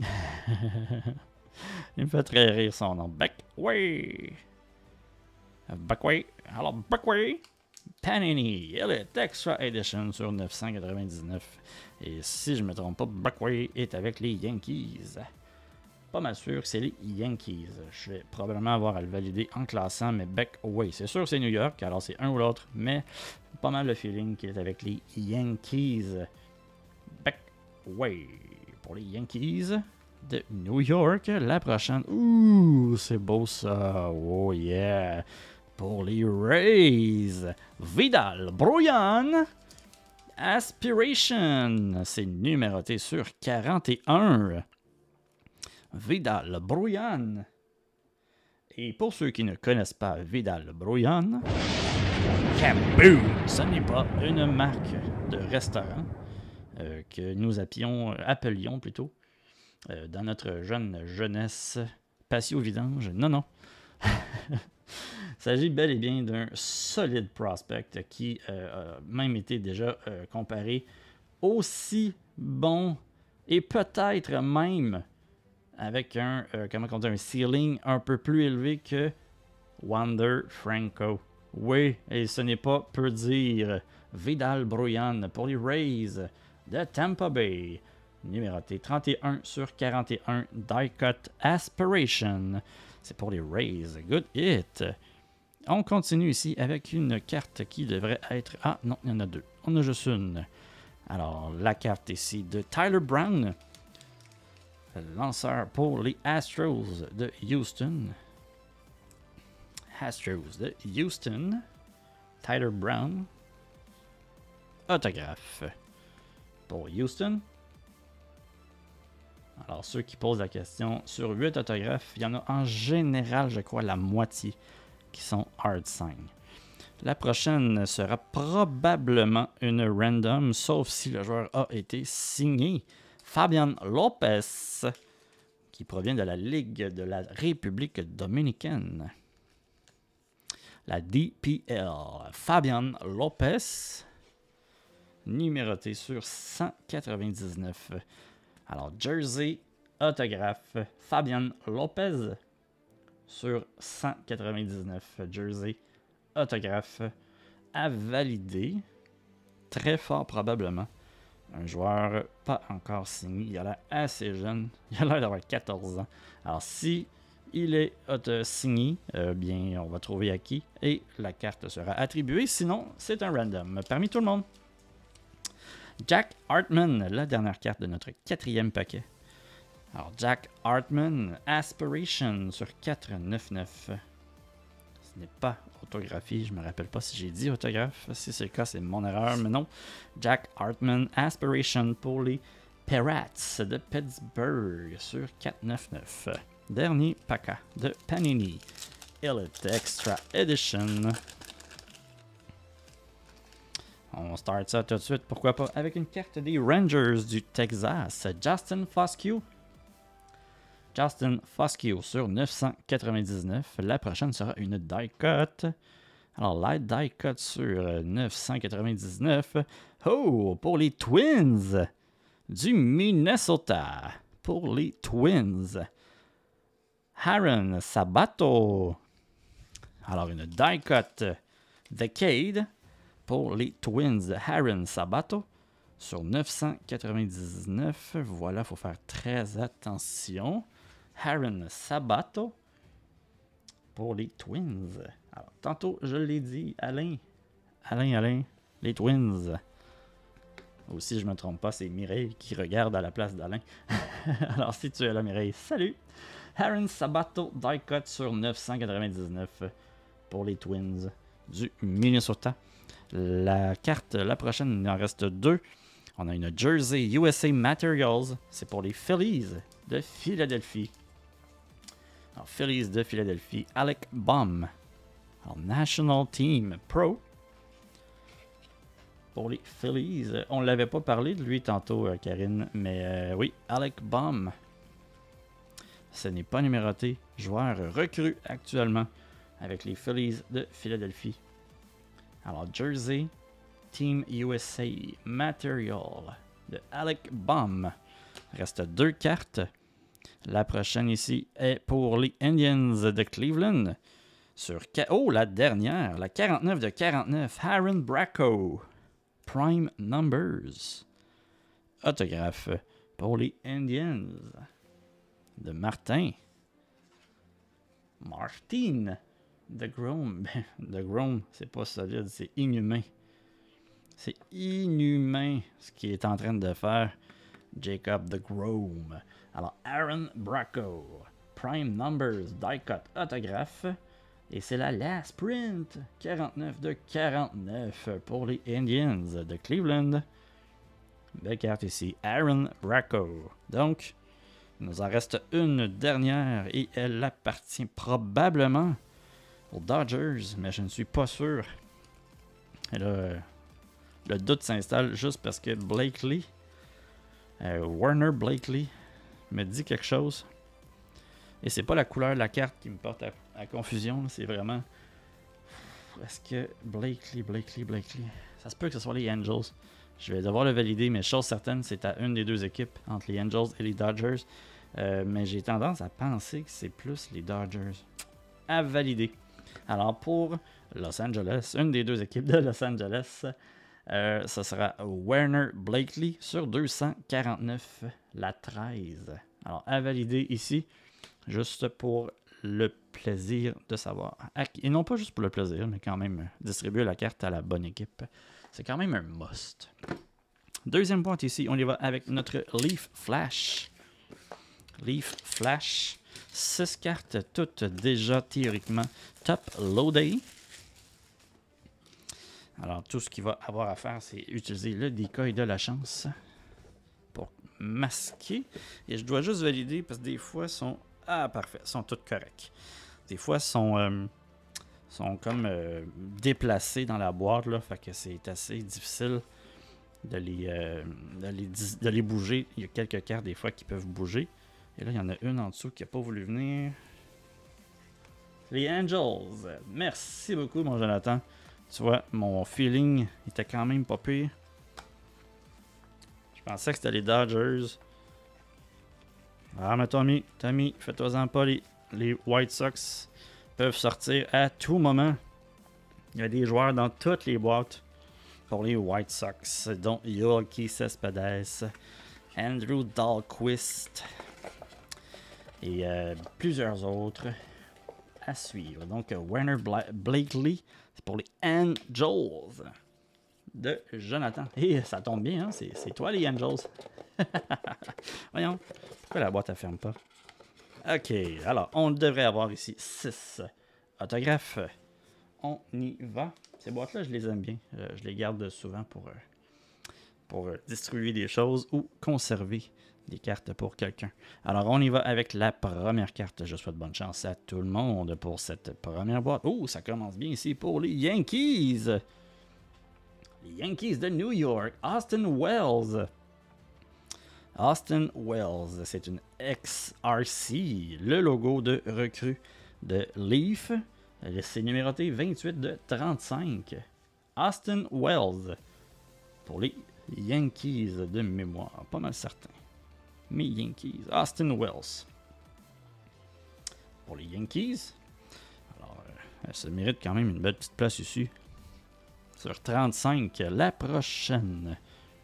Il me fait très rire, son nom. Backway! Backway. Alors, Backway. Panini Elite Extra Edition sur 999. Et si je ne me trompe pas, Backway est avec les Yankees. Pas mal sûr que c'est les Yankees. Je vais probablement avoir à le valider en classant, mais Backway. C'est sûr que c'est New York, alors c'est un ou l'autre, mais pas mal le feeling qu'il est avec les Yankees. Backway pour les Yankees de New York. La prochaine. Ouh, c'est beau ça. Oh yeah. Pour les Rays, Vidal Bruján, Aspiration, c'est numéroté sur 41. Vidal Bruján. Et pour ceux qui ne connaissent pas Vidal Bruján, Kaboom, ce n'est pas une marque de restaurant que nous appelions plutôt dans notre jeunesse patio vidange. Non, non. s'agit bel et bien d'un solide prospect qui a même été déjà comparé aussi bon et peut-être même avec un, comment on dit, un ceiling un peu plus élevé que Wander Franco. Oui, et ce n'est pas peu dire. Vidal Brujan pour les Rays de Tampa Bay. Numéroté 31 sur 41. Die Cut Aspiration. C'est pour les Rays. Good hit. On continue ici avec une carte qui devrait être... Ah non, il y en a deux. On a juste une. Alors, la carte ici de Tyler Brown. Lanceur pour les Astros de Houston. Astros de Houston. Tyler Brown. Autographe pour Houston. Alors, ceux qui posent la question, sur 8 autographes, il y en a en général, je crois, la moitié qui sont hard sign. La prochaine sera probablement une random, sauf si le joueur a été signé. Fabian Lopez, qui provient de la Ligue de la République dominicaine. La DPL. Fabian Lopez, numéroté sur 199. Alors, jersey, autographe, Fabian Lopez sur 199. Jersey, autographe, à valider. Très fort probablement. Un joueur pas encore signé. Il a l'air assez jeune. Il a l'air d'avoir 14 ans. Alors, si il est signé, bien, on va trouver à qui. Et la carte sera attribuée. Sinon, c'est un random. Parmi tout le monde. Jack Hartman, la dernière carte de notre 4e paquet. Alors, Jack Hartman, Aspiration sur 499. Ce n'est pas autographié, je ne me rappelle pas si j'ai dit autographe. Si c'est le cas, c'est mon erreur, mais non. Jack Hartman, Aspiration pour les Pirates de Pittsburgh sur 499. Dernier paquet de Panini Elite Extra Edition. On start ça tout de suite, pourquoi pas, avec une carte des Rangers du Texas. Justin Foscue. Justin Foscue sur 999. La prochaine sera une die cut. Alors, la die cut sur 999. Oh, pour les Twins du Minnesota. Pour les Twins. Aaron Sabato. Alors, une die cut The Cade. Pour les Twins, Aaron Sabato sur 999. Voilà, il faut faire très attention. Aaron Sabato pour les Twins. Alors, tantôt, je l'ai dit, Alain, les Twins. Aussi, je ne me trompe pas, c'est Mireille qui regarde à la place d'Alain. Alors, si tu es là, Mireille, salut! Aaron Sabato, die cut sur 999 pour les Twins du Minnesota. La carte, la prochaine, il en reste deux. On a une Jersey USA Materials. C'est pour les Phillies de Philadelphie. Alors, Phillies de Philadelphie. Alec Bohm. Alors, National Team Pro. Pour les Phillies. On ne l'avait pas parlé de lui tantôt, Karine. Mais oui, Alec Bohm. Ce n'est pas numéroté. Joueur recru actuellement avec les Phillies de Philadelphie. Alors, Jersey, Team USA, Material de Alec Bohm. Reste deux cartes. La prochaine ici est pour les Indians de Cleveland. La dernière, la 49 de 49, Aaron Bracco. Prime Numbers. Autographe pour les Indians de Martin. The Grom, c'est pas solide, c'est inhumain. C'est inhumain ce qu'il est en train de faire Jacob The Grom. Alors, Aaron Bracco, Prime Numbers, die cut, autographe. Et c'est la last print, 49 de 49 pour les Indians de Cleveland. Belle carte ici, Aaron Bracco. Donc, il nous en reste une dernière et elle appartient probablement aux Dodgers, mais je ne suis pas sûr. Et là, le doute s'installe juste parce que Blakely, Warner Blakely, me dit quelque chose. Et c'est pas la couleur de la carte qui me porte à confusion, c'est vraiment est-ce que Blakely. Ça se peut que ce soit les Angels. Je vais devoir le valider, mais chose certaine, c'est à une des deux équipes, entre les Angels et les Dodgers. Mais j'ai tendance à penser que c'est plus les Dodgers. À valider. Alors pour Los Angeles, une des deux équipes de Los Angeles, ce sera Werner Blakely sur 249, la 13. Alors à valider ici, juste pour le plaisir de savoir. Et non pas juste pour le plaisir, mais quand même distribuer la carte à la bonne équipe. C'est quand même un must. Deuxième point ici, on y va avec notre Leaf Flash. Leaf Flash. 6 cartes, toutes déjà théoriquement top loadées. Alors, tout ce qu'il va avoir à faire, c'est utiliser le decoy de la chance pour masquer. Et je dois juste valider parce que des fois, sont... Ah, parfait, sont toutes correctes. Des fois, sont comme déplacés dans la boîte, là, fait que c'est assez difficile de les bouger. Il y a quelques cartes, des fois, qui peuvent bouger. Et là, il y en a une en dessous qui n'a pas voulu venir. Les Angels. Merci beaucoup, mon Jonathan. Tu vois, mon feeling était quand même pas pire. Je pensais que c'était les Dodgers. Ah, mais Tommy, fais-toi-en pas, les White Sox peuvent sortir à tout moment. Il y a des joueurs dans toutes les boîtes pour les White Sox, dont Yoelqui Cespedes, Andrew Dahlquist et plusieurs autres à suivre. Donc, Werner Blakely, c'est pour les Angels de Jonathan. Et ça tombe bien, hein? C'est toi les Angels. Voyons, pourquoi la boîte ne ferme pas? Ok, alors on devrait avoir ici 6 autographes. On y va. Ces boîtes-là, je les aime bien. Je les garde souvent pour distribuer des choses ou conserver des cartes pour quelqu'un. Alors, on y va avec la première carte. Je souhaite bonne chance à tout le monde pour cette première boîte. Oh, ça commence bien ici pour les Yankees. Les Yankees de New York. Austin Wells. Austin Wells, c'est une XRC. Le logo de recrue de Leaf. C'est numéroté 28 de 35. Austin Wells. Pour les Yankees de mémoire. Pas mal certain. Mais Yankees. Austin Wells. Pour les Yankees. Alors, elle se mérite quand même une belle petite place ici. Sur 35, la prochaine.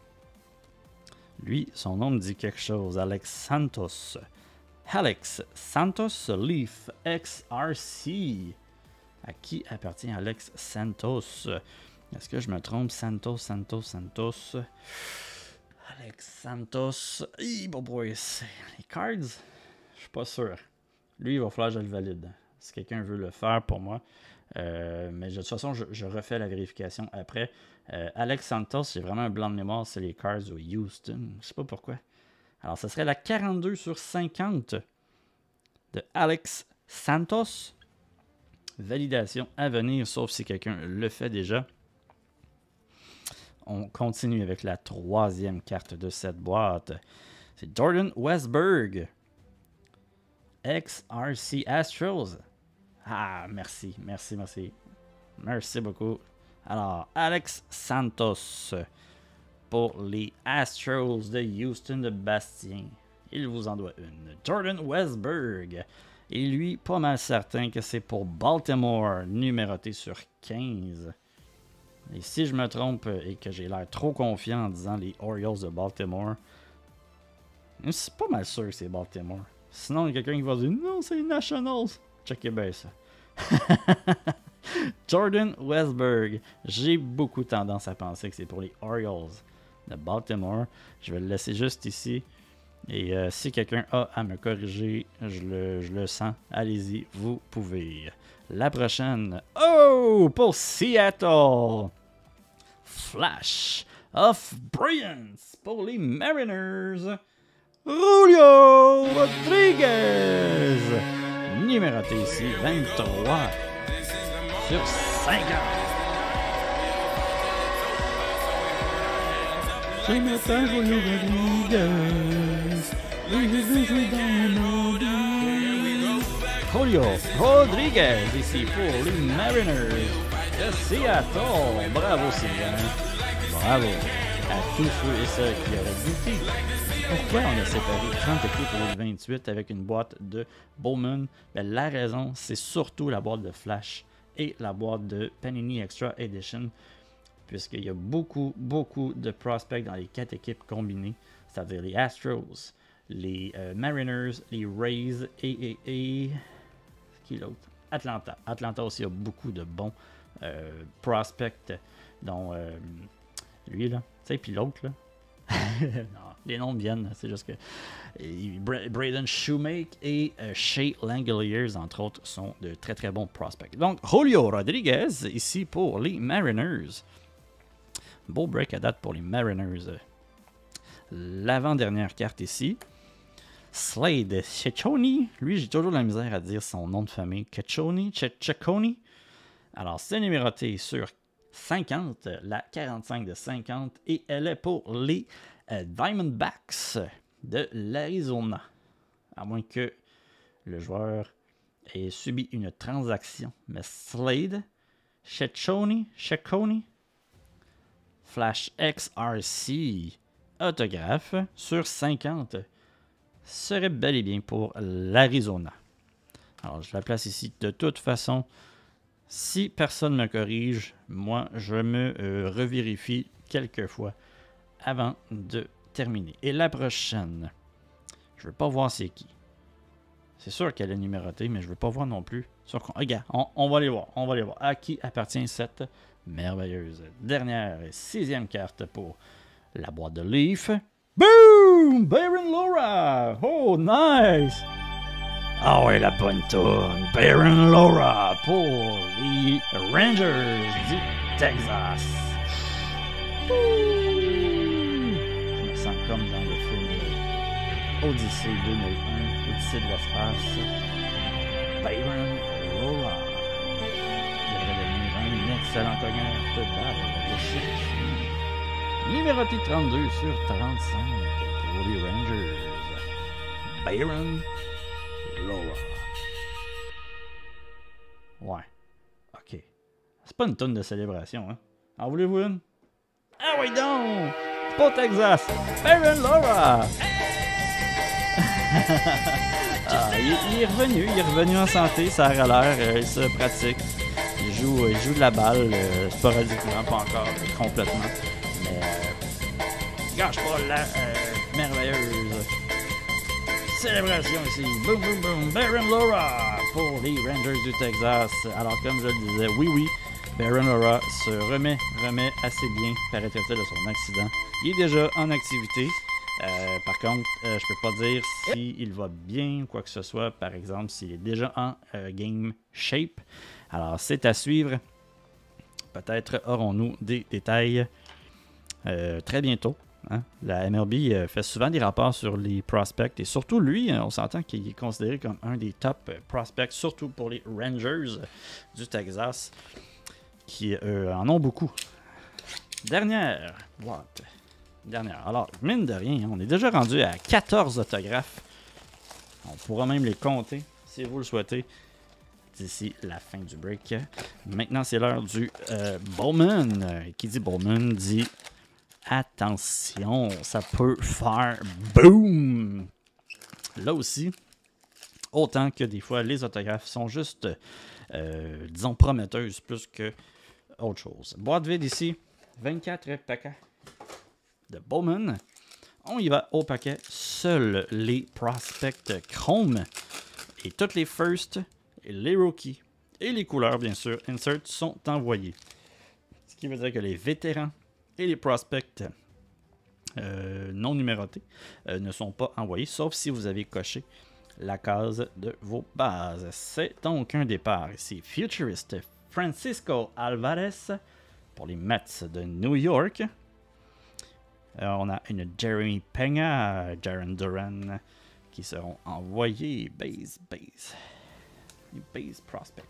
Lui, son nom me dit quelque chose. Alex Santos. Alex Santos Leaf XRC. À qui appartient Alex Santos? Est-ce que je me trompe? Santos. Alex Santos. Les Cards? Je suis pas sûr. Lui, il va falloir que je le valide. Si quelqu'un veut le faire pour moi. Mais de toute façon, je refais la vérification après. Alex Santos, c'est vraiment un blanc de mémoire. C'est les Cards au Houston. Je sais pas pourquoi. Alors, ce serait la 42 sur 50 de Alex Santos. Validation à venir, sauf si quelqu'un le fait déjà. On continue avec la troisième carte de cette boîte. C'est Jordan Westburg. XRC Astros. Ah, merci. Merci beaucoup. Alors, Alex Santos pour les Astros de Houston de Bastien. Il vous en doit une. Jordan Westburg. Et lui, pas mal certain que c'est pour Baltimore, numéroté sur 15. Et si je me trompe et que j'ai l'air trop confiant en disant les Orioles de Baltimore, c'est pas mal sûr que c'est Baltimore. Sinon, il y a quelqu'un qui va dire non, c'est les Nationals. Checkez bien ça. Jordan Westburg. J'ai beaucoup tendance à penser que c'est pour les Orioles de Baltimore. Je vais le laisser juste ici. Et si quelqu'un a à me corriger, je le sens. Allez-y, vous pouvez. La prochaine. Oh! Pour Seattle! Flash of Brilliance pour les Mariners. Julio Rodriguez! Numéroté ici, 23 sur 50. J'ai maintenant Julio Rodriguez. Julio Rodriguez ici pour les Mariners. de Seattle. Bravo, Sylvain. Bravo à tous ceux et celles qui auraient douté. Pourquoi on a séparé 30 équipes au lieu de 28 avec une boîte de Bowman? Ben, la raison, c'est surtout la boîte de Flash et la boîte de Panini Extra Edition, puisqu'il y a beaucoup de prospects dans les 4 équipes combinées, c'est-à-dire les Astros, les Mariners, les Rays et qui est l'autre? Atlanta. Atlanta aussi a beaucoup de bons prospects, dont lui, là, tu sais, puis l'autre, là. Non, les noms viennent, c'est juste que Braden Shoemake et Shea Langeliers, entre autres, sont de très bons prospects. Donc, Julio Rodriguez, ici pour les Mariners. Beau break à date pour les Mariners. L'avant-dernière carte ici. Slade Cecconi. Lui, j'ai toujours de la misère à dire son nom de famille. Cecconi. Alors, c'est numéroté sur 50, la 45 de 50. Et elle est pour les Diamondbacks de l'Arizona. À moins que le joueur ait subi une transaction. Mais Slade Cecconi. Flash XRC autographe sur 50 serait bel et bien pour l'Arizona. Alors, je la place ici. De toute façon, si personne ne me corrige, moi, je me revérifie quelques fois avant de terminer. Et la prochaine, je ne veux pas voir c'est qui. C'est sûr qu'elle est numérotée, mais je ne veux pas voir non plus. Regarde, on va les voir. On va les voir. À qui appartient cette merveilleuse dernière et 6e carte pour la boîte de Leaf. Boom! Baron Laura! Oh, nice! Ah ouais, la bonne tourne. Baron Laura pour les Rangers du Texas. Je me sens comme dans le film Odyssée 2001, Odyssée de l'espace. Baron Laura. Il devrait devenir un excellent cogneur de balle de cherche. Numéroté 32 sur 35 pour les Rangers. Baron Laura. Ouais. OK. C'est pas une tonne de célébration, hein? En voulez-vous une? Ah oui donc! Pour Texas! Baron Laura! Il est revenu en santé, ça a l'air, il se pratique. Il joue de la balle, sporadiquement, pas encore complètement. Mais gâche pas la merveilleuse célébration ici. Boom, boom, boom. Baron Laura pour les Rangers du Texas. Alors, comme je le disais, oui, Baron Laura se remet assez bien, paraît-il, de son accident. Il est déjà en activité. Par contre, je peux pas dire s'il va bien ou quoi que ce soit. Par exemple, s'il est déjà en game shape. Alors, c'est à suivre. Peut-être aurons-nous des détails très bientôt. Hein? La MLB fait souvent des rapports sur les prospects et surtout lui, on s'entend qu'il est considéré comme un des top prospects, surtout pour les Rangers du Texas qui en ont beaucoup. Dernière boîte. Alors, mine de rien, on est déjà rendu à 14 autographes. On pourra même les compter si vous le souhaitez d'ici la fin du break. Maintenant, c'est l'heure du Bowman. Qui dit Bowman dit attention, ça peut faire boom! Là aussi, autant que des fois, les autographes sont juste, disons, prometteuses plus que autre chose. Boîte vide ici, 24 paquets de Bowman. On y va au paquet. Seuls les prospects chrome et toutes les first, et les rookies et les couleurs, bien sûr, insert sont envoyés. Ce qui veut dire que les vétérans et les prospects non numérotés ne sont pas envoyés, sauf si vous avez coché la case de vos bases. C'est donc un départ ici. Futurist Francisco Alvarez pour les Mets de New York. On a une Jeremy Pena, Jaren Duran qui seront envoyés. Base prospect.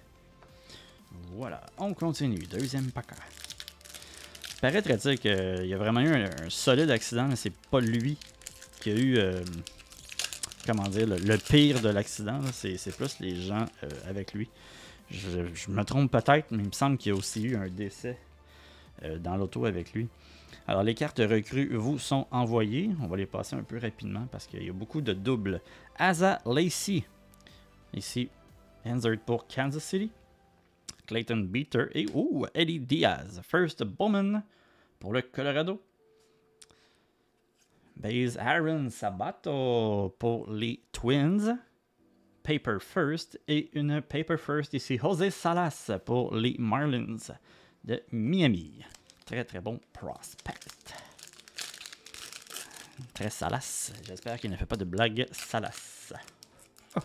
Voilà, on continue. Deuxième paquet. Paraîtrait-il qu'il y a vraiment eu un solide accident, mais c'est pas lui qui a eu, comment dire, le pire de l'accident. C'est plus les gens avec lui. Je me trompe peut-être, mais il me semble qu'il y a aussi eu un décès dans l'auto avec lui. Alors, les cartes recrues vous sont envoyées. On va les passer un peu rapidement parce qu'il y a beaucoup de doubles. Asa Lacey. Ici, Hansard pour Kansas City. Clayton Beater et Eddie Diaz. First Bowman pour le Colorado. Base Aaron Sabato pour les Twins. Paper First et une Paper First ici. José Salas pour les Marlins de Miami. Très très bon prospect. Très Salas. J'espère qu'il ne fait pas de blague Salas. Oh.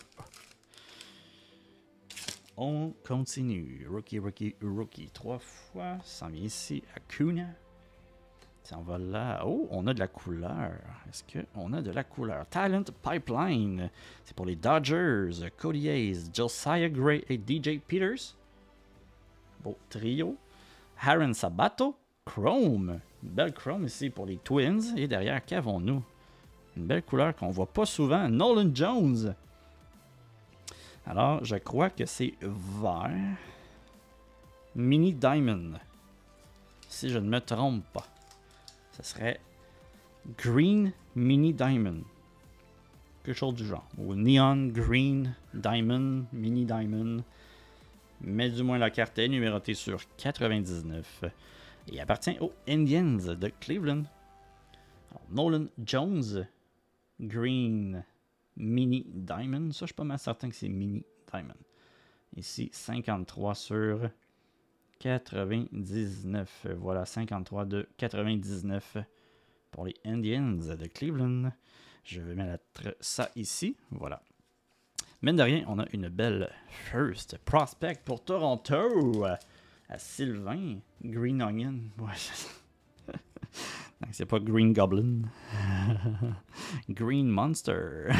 On continue. Rookie. 3 fois. Ça vient ici. Acuna. On va là. Oh, on a de la couleur. Est-ce qu'on a de la couleur? Talent Pipeline. C'est pour les Dodgers. Cody Hayes, Josiah Gray et DJ Peters. Beau trio. Aaron Sabato. Chrome. Une belle Chrome ici pour les Twins. Et derrière, qu'avons-nous? Une belle couleur qu'on voit pas souvent. Nolan Jones. Alors, je crois que c'est vert. Mini Diamond. Si je ne me trompe pas. Ce serait Green Mini Diamond. Quelque chose du genre. Ou Neon Green Diamond, Mini Diamond. Mais du moins la carte est numérotée sur 99. Et appartient aux Indians de Cleveland. Alors, Nolan Jones. Green Mini Diamond. Ça, je suis pas mal certain que c'est Mini Diamond. Ici, 53 sur 99. Voilà, 53 de 99 pour les Indians de Cleveland. Je vais mettre ça ici. Voilà. Mine de rien, on a une belle first prospect pour Toronto. À Sylvain. Green Onion. Ouais. C'est pas Green Goblin. Green Monster.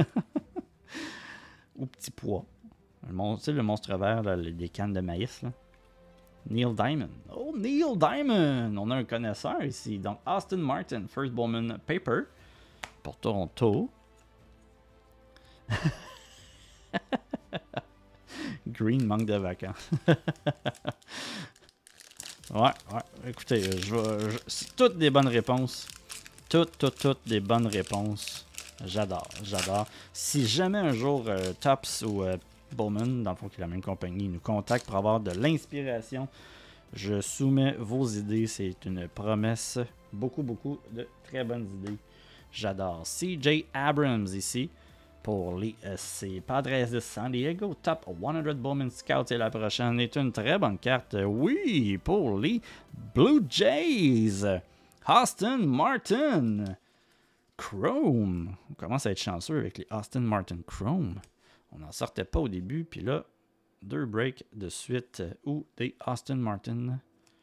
Ou Petit Pois. Tu sais, le monstre vert, là, les cannes de maïs. Là. Neil Diamond. Oh, Neil Diamond! On a un connaisseur ici. Donc, Austin Martin, First Bowman Paper pour Toronto. Green manque de vacances. ouais. Écoutez, c'est toutes des bonnes réponses. Toutes des bonnes réponses. J'adore. Si jamais un jour Topps ou Bowman, dans le fond qui est la même compagnie, nous contactent pour avoir de l'inspiration, je soumets vos idées. C'est une promesse. Beaucoup de très bonnes idées. J'adore. CJ Abrams ici pour les Padres de San Diego. Top 100 Bowman Scouts et la prochaine est une très bonne carte. Oui, pour les Blue Jays. Austin Martin. Chrome. On commence à être chanceux avec les Austin Martin Chrome. On n'en sortait pas au début. Puis là, 2 breaks de suite ou des Austin Martin.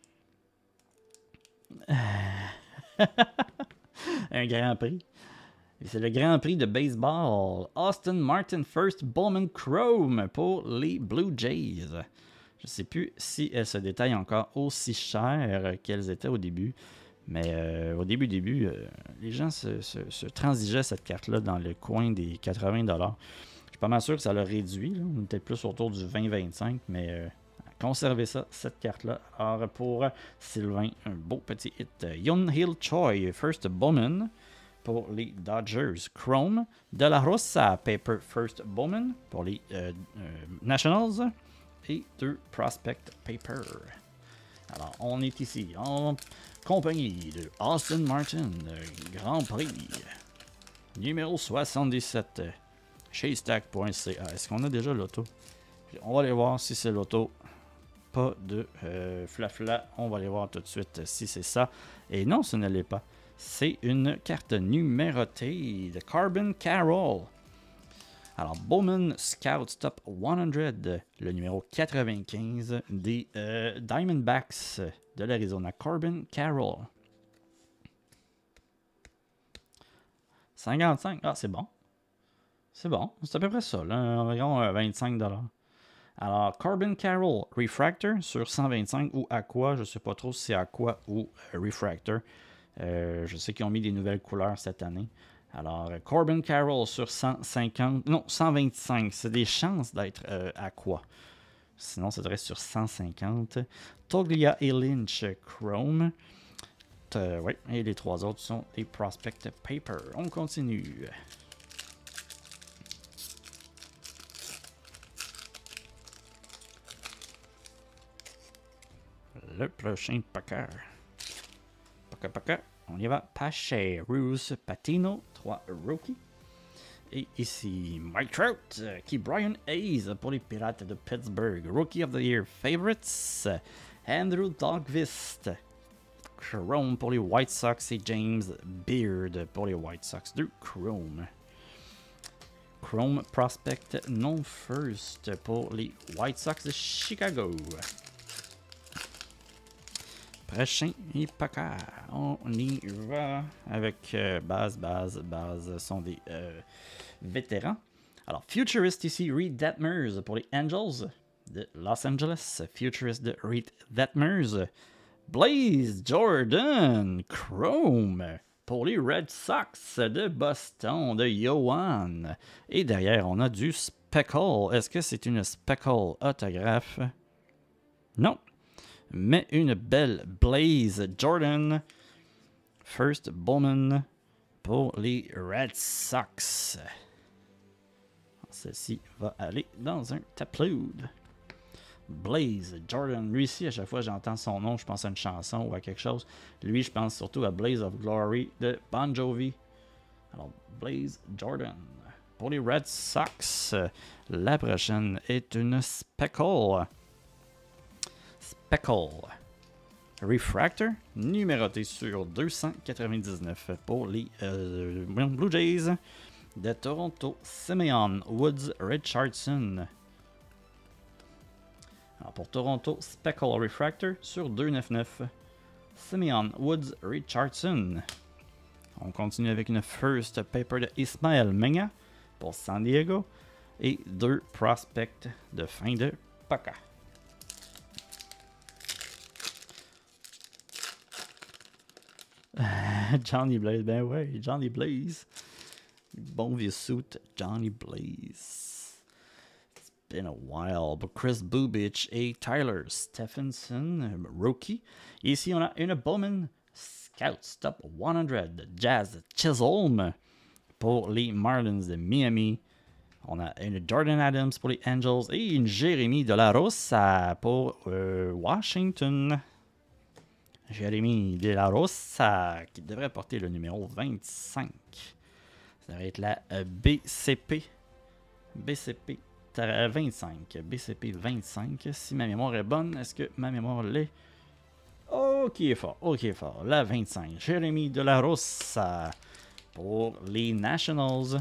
Un Grand Prix. C'est le Grand Prix de baseball. Austin Martin First Bowman Chrome pour les Blue Jays. Je ne sais plus si elles se détaillent encore aussi chères qu'elles étaient au début. Mais au début, les gens se transigeaient cette carte-là dans le coin des 80$. Je suis pas mal sûr que ça l'a réduit. Là. On était plus autour du 20-25$. Mais conservez ça, cette carte-là. Alors pour Sylvain, un beau petit hit. Young-Hill Choi, First Bowman pour les Dodgers. Chrome. De la Rosa, Paper First Bowman pour les Nationals. Et 2 Prospect Paper. Alors, on est ici en compagnie de Austin Martin, Grand Prix, numéro 77, chez stack.ca. Est-ce qu'on a déjà l'auto? On va aller voir si c'est l'auto. Pas de flafla. On va aller voir tout de suite si c'est ça. Et non, ce ne l'est pas. C'est une carte numérotée de Corbin Carroll. Alors, Bowman Scouts Top 100, le numéro 95 des Diamondbacks de l'Arizona, Corbin Carroll. 55, c'est bon. C'est bon, c'est à peu près ça, là, environ 25$. Alors, Corbin Carroll, Refractor sur 125 ou Aqua, je ne sais pas trop si c'est Aqua ou Refractor. Je sais qu'ils ont mis des nouvelles couleurs cette année. Alors, Corbin Carroll sur 150, non, 125. C'est des chances d'être Aqua. Sinon, ça devrait être sur 150. Toglia et Lynch Chrome. Oui, et les 3 autres sont des Prospect Paper. On continue. Le prochain Packer. Packer. On y va. Pache, Ruse, Patino, 3 Rookie. Et ici, Mike Trout, qui Brian Hayes pour les Pirates de Pittsburgh. Rookie of the Year Favorites, Andrew Dogvist. Chrome pour les White Sox et James Beard pour les White Sox. 2 Chrome. Chrome Prospect non first pour les White Sox de Chicago. Prochain Packer. On y va avec base sont des vétérans. Alors, Futurist ici, Reed Detmers pour les Angels de Los Angeles. Futurist de Reed Detmers. Blaze Jordan, Chrome pour les Red Sox de Boston de Yohan. Et derrière, on a du Speckle. Est-ce que c'est une Speckle autographe? Non. Mais une belle Blaze Jordan. First Bowman pour les Red Sox. Ceci va aller dans un taploud. Blaze Jordan. Lui ici, à chaque fois que j'entends son nom, je pense à une chanson ou à quelque chose. Lui, je pense surtout à Blaze of Glory de Bon Jovi. Alors, Blaze Jordan. Pour les Red Sox, la prochaine est une Speckle. Speckle. Refractor, numéroté sur 299 pour les Blue Jays de Toronto. Simeon Woods Richardson. Alors pour Toronto, Speckle Refractor sur 299. Simeon Woods Richardson. On continue avec une first paper de Ismael Mena pour San Diego. Et 2 prospects de fin de Paca. Johnny Blaze, ben ouais, Johnny Blaze. Bon vieux suit, Johnny Blaze. It's been a while. But Chris Bubich et Tyler Stephenson, rookie. Ici, on a une Bowman Scout Stop 100 Jazz Chisholm pour les Marlins de Miami. On a une Jordan Adams pour les Angels et une Jérémy De La Rosa pour Washington. Jérémy De La Rosa, qui devrait porter le numéro 25. Ça va être la BCP 25. BCP 25. Si ma mémoire est bonne, est-ce que ma mémoire l'est? Ok, fort. La 25. Jérémy De La Rosa pour les Nationals.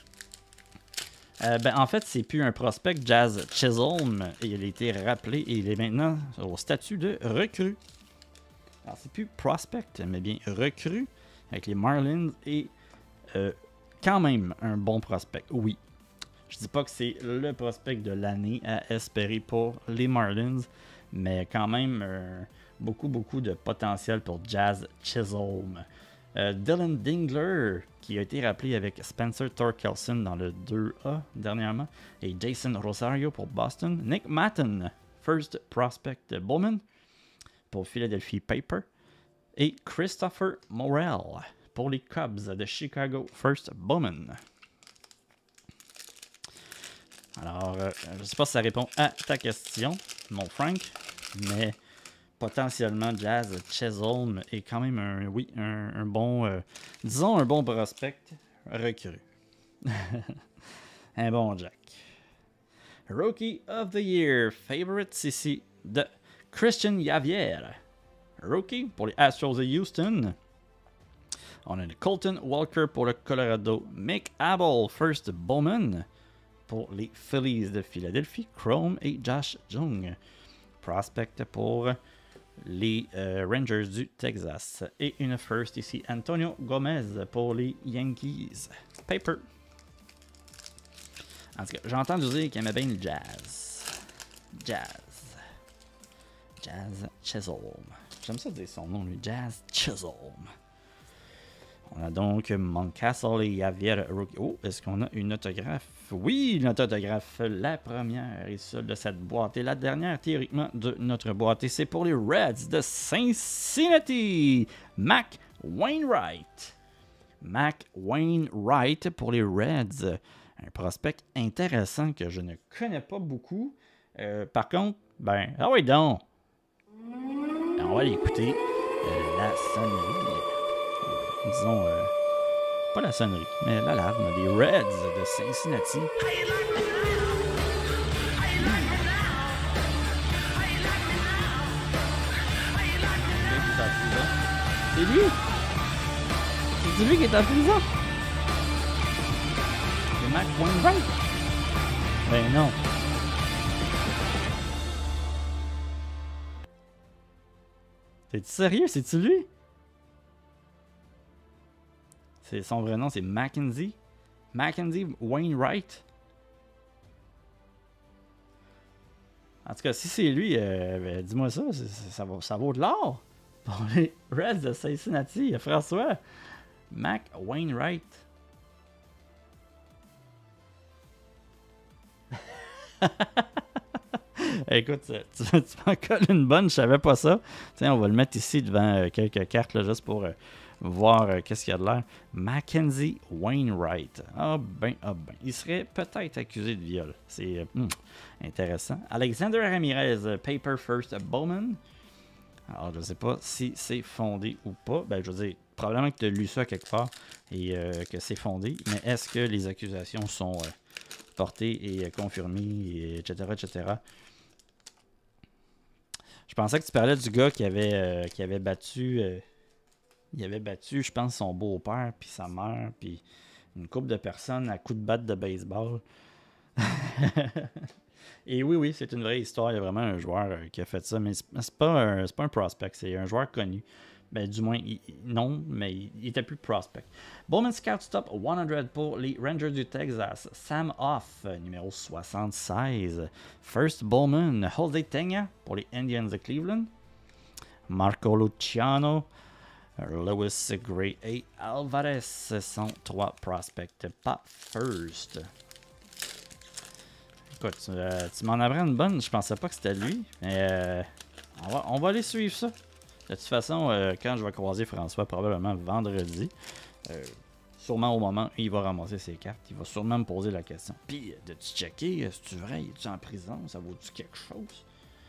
En fait, c'est plus un prospect. Jazz Chisholm, il a été rappelé et il est maintenant au statut de recrue. Alors, c'est plus prospect, mais bien recrue avec les Marlins et quand même un bon prospect. Oui, je dis pas que c'est le prospect de l'année à espérer pour les Marlins, mais quand même beaucoup de potentiel pour Jazz Chisholm. Dylan Dingler, qui a été rappelé avec Spencer Torkelson dans le 2A dernièrement, et Jason Rosario pour Boston. Nick Matten, first prospect de Bowman pour Philadelphie Paper. Et Christopher Morel pour les Cubs de Chicago, first Bowman. Alors, je ne sais pas si ça répond à ta question, mon Frank, mais potentiellement Jazz Chisholm est quand même un bon, disons un bon prospect recru. Un bon Jack. Rookie of the Year, favorites ici de Christian Javier. Rookie pour les Astros de Houston. On a Colton Walker pour le Colorado. Mick Abel, first Bowman pour les Phillies de Philadelphie. Chrome et Josh Jung. Prospect pour les Rangers du Texas. Et une first ici, Antonio Gomez pour les Yankees. Paper. En tout cas, j'ai entendu dire qu'il aimait bien le jazz. Jazz Chisholm. J'aime ça dire son nom, lui. Jazz Chisholm. On a donc Mountcastle et Javier Rookie. Oh, est-ce qu'on a une autographe? Oui, une autographe. La première et seule de cette boîte. Et la dernière, théoriquement, de notre boîte. Et c'est pour les Reds de Cincinnati. Mac Wainwright. Mac Wainwright pour les Reds. Un prospect intéressant que je ne connais pas beaucoup. Par contre, ah oui donc. Ben, on va aller écouter la sonnerie. Disons, pas la sonnerie, mais l'alarme des Reds de Cincinnati. C'est lui? C'est lui qui est en prison? C'est Mac Wainwright? Ben non. T'es-tu sérieux? C'est-tu lui? Son vrai nom, c'est Mackenzie. Mackenzie Wainwright. En tout cas, si c'est lui, dis-moi ça. Ça vaut de l'or. Pour les Reds de Cincinnati, François. Mac Wainwright. Écoute, tu m'en colles une bonne, je savais pas ça. Tiens, on va le mettre ici devant quelques cartes, là, juste pour voir qu'est-ce qu'il y a de l'air. Mackenzie Wainwright. Ah ben. Il serait peut-être accusé de viol. C'est intéressant. Alexander Ramirez, Paper First Bowman. Alors, je ne sais pas si c'est fondé ou pas. Ben, je veux dire, probablement que tu as lu ça quelque part et que c'est fondé. Mais est-ce que les accusations sont portées et confirmées, etc., etc.? Je pensais que tu parlais du gars qui avait battu... il avait battu, je pense, son beau-père, puis sa mère, puis une couple de personnes à coups de batte de baseball. Et oui, c'est une vraie histoire. Il y a vraiment un joueur qui a fait ça, mais c'est pas un prospect, c'est un joueur connu. Ben, du moins, non, mais il était plus prospect. Bowman Scout Top 100 pour les Rangers du Texas. Sam Off, numéro 76. First Bowman, Jose Teña pour les Indians de Cleveland. Marco Luciano, Lewis Gray et Alvarez sont 3 prospects, pas first. Écoute, tu m'en apprends une bonne, je pensais pas que c'était lui, mais on va aller suivre ça. De toute façon, quand je vais croiser François, probablement vendredi, sûrement au moment où il va ramasser ses cartes, il va sûrement me poser la question. Puis, de tu checker, est-ce vrai, es-tu en prison, ça vaut-tu quelque chose?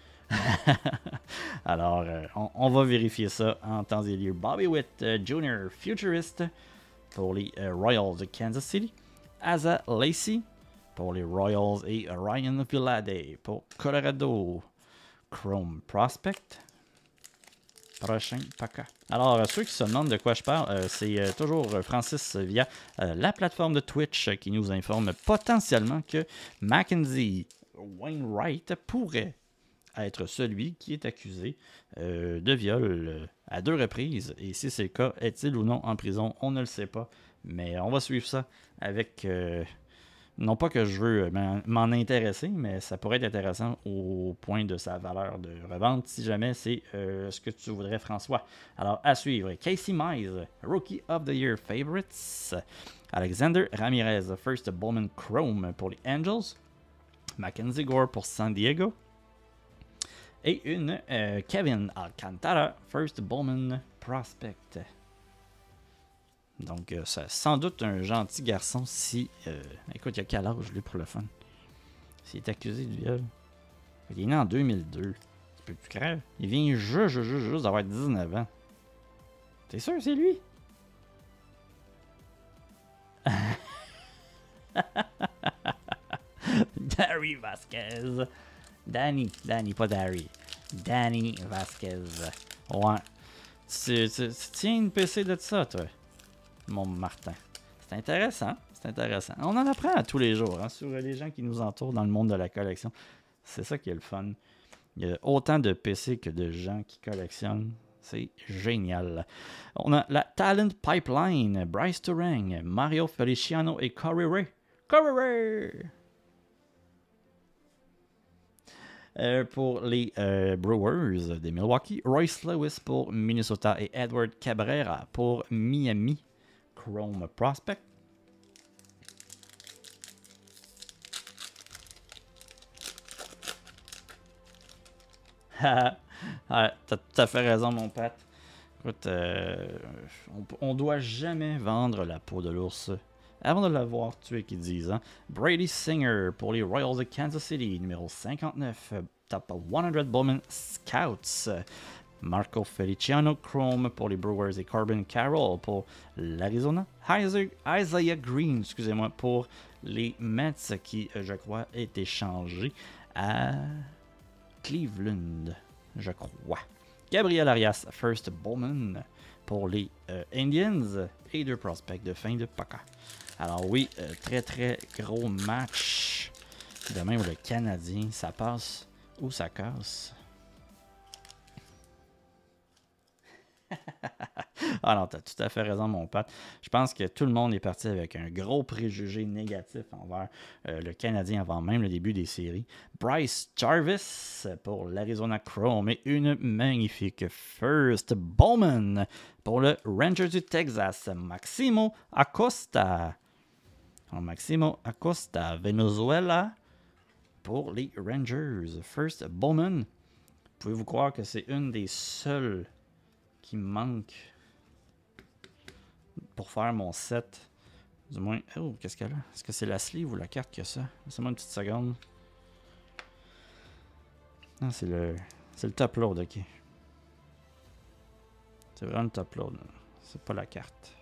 Alors, on va vérifier ça en temps et lieu. Bobby Witt Jr., Futurist pour les Royals de Kansas City. Asa Lacy pour les Royals et Ryan Vilade pour Colorado. Chrome Prospect. Prochain Paca. Alors, ceux qui se demandent de quoi je parle, c'est toujours Francis via la plateforme de Twitch qui nous informe potentiellement que Mackenzie Wainwright pourrait être celui qui est accusé de viol à 2 reprises. Et si c'est le cas, est-il ou non en prison? On ne le sait pas. Mais on va suivre ça avec... non pas que je veux m'en intéresser, mais ça pourrait être intéressant au point de sa valeur de revente, si jamais c'est ce que tu voudrais, François. Alors, à suivre. Casey Mize, Rookie of the Year Favorites. Alexander Ramirez, First Bowman Chrome pour les Angels. Mackenzie Gore pour San Diego. Et une Kevin Alcantara, First Bowman Prospect. Donc, c'est sans doute un gentil garçon si... écoute, il a quel âge, lui, pour le fun? S'il est accusé de viol. Il est né en 2002. Tu peux plus croire? Il vient juste d'avoir 19 ans. T'es sûr c'est lui? Darry Vasquez. Danny, pas Darry. Danny Vasquez. Ouais. Tu tiens une PC de ça, toi, mon Martin. C'est intéressant. On en apprend à tous les jours sur les gens qui nous entourent dans le monde de la collection. C'est ça qui est le fun. Il y a autant de PC que de gens qui collectionnent. C'est génial. On a la Talent Pipeline, Bryce Turang, Mario Feliciano et Corey Ray. Pour les Brewers de Milwaukee, Royce Lewis pour Minnesota et Edward Cabrera pour Miami. Chrome Prospect. Ouais, t'as tout à fait raison, mon Pat. Écoute, on doit jamais vendre la peau de l'ours avant de l'avoir tué, qu'ils disent. Hein? Brady Singer pour les Royals de Kansas City, numéro 59, top 100 Bowman Scouts. Marco Feliciano Chrome pour les Brewers et Corbin Carroll pour l'Arizona. Isaiah Green, excusez-moi, pour les Mets qui, je crois, est échangé à Cleveland, je crois. Gabriel Arias, First Bowman pour les Indians et 2 prospects de fin de Paca. Alors oui, très très gros match. Demain, le Canadien, ça passe ou ça casse. Ah non, t'as tout à fait raison, mon pote. Je pense que tout le monde est parti avec un gros préjugé négatif envers le Canadien avant même le début des séries. Bryce Jarvis pour l'Arizona Chrome et une magnifique First Bowman pour le Rangers du Texas, Maximo Acosta. Maximo Acosta, Venezuela pour les Rangers. First Bowman. Pouvez-vous croire que c'est une des seules qui me manque pour faire mon set? Du moins, oh, qu'est-ce qu'elle a? Est-ce que c'est la sleeve ou la carte que ça? Laissez-moi une petite seconde. Non, c'est le top load, ok. C'est vraiment le top load. C'est pas la carte.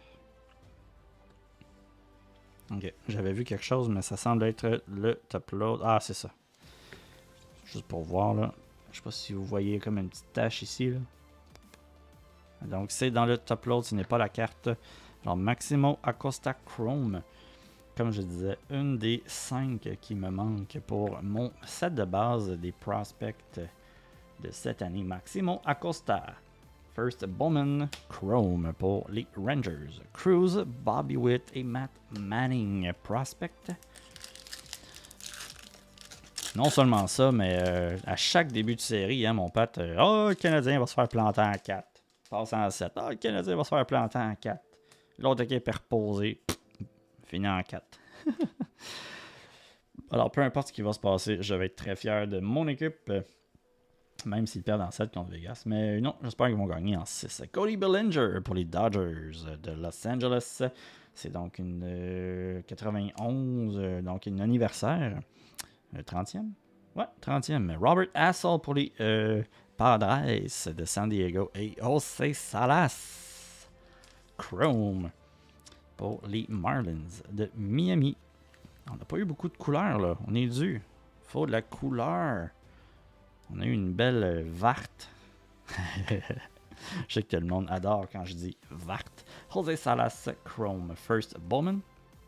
Ok, j'avais vu quelque chose, mais ça semble être le top load. Ah, c'est ça. Juste pour voir, là. Je sais pas si vous voyez comme une petite tache ici, là. Donc, c'est dans le top load, ce n'est pas la carte. Alors, Maximo Acosta Chrome. Comme je disais, une des 5 qui me manque pour mon set de base des prospects de cette année. Maximo Acosta. First Bowman Chrome pour les Rangers. Cruz, Bobby Witt et Matt Manning. Prospect. Non seulement ça, mais à chaque début de série, hein, mon pote, le Canadien va se faire planter en 4. Passe en 7. Le Canadien va se faire planter en 4. L'autre équipe est reposée. Fini en 4. Alors, peu importe ce qui va se passer, je vais être très fier de mon équipe. Même s'ils perdent en 7 contre Vegas. Mais non, j'espère qu'ils vont gagner en 6. Cody Bellinger pour les Dodgers de Los Angeles. C'est donc une 91, donc un anniversaire. 30e? Ouais, 30e. Robert Hassel pour les Padres de San Diego. Et José Salas Chrome pour les Marlins de Miami. On n'a pas eu beaucoup de couleurs, là. On est dû. Faut de la couleur. On a eu une belle verte. Je sais que tout le monde adore quand je dis verte. José Salas Chrome. First Bowman.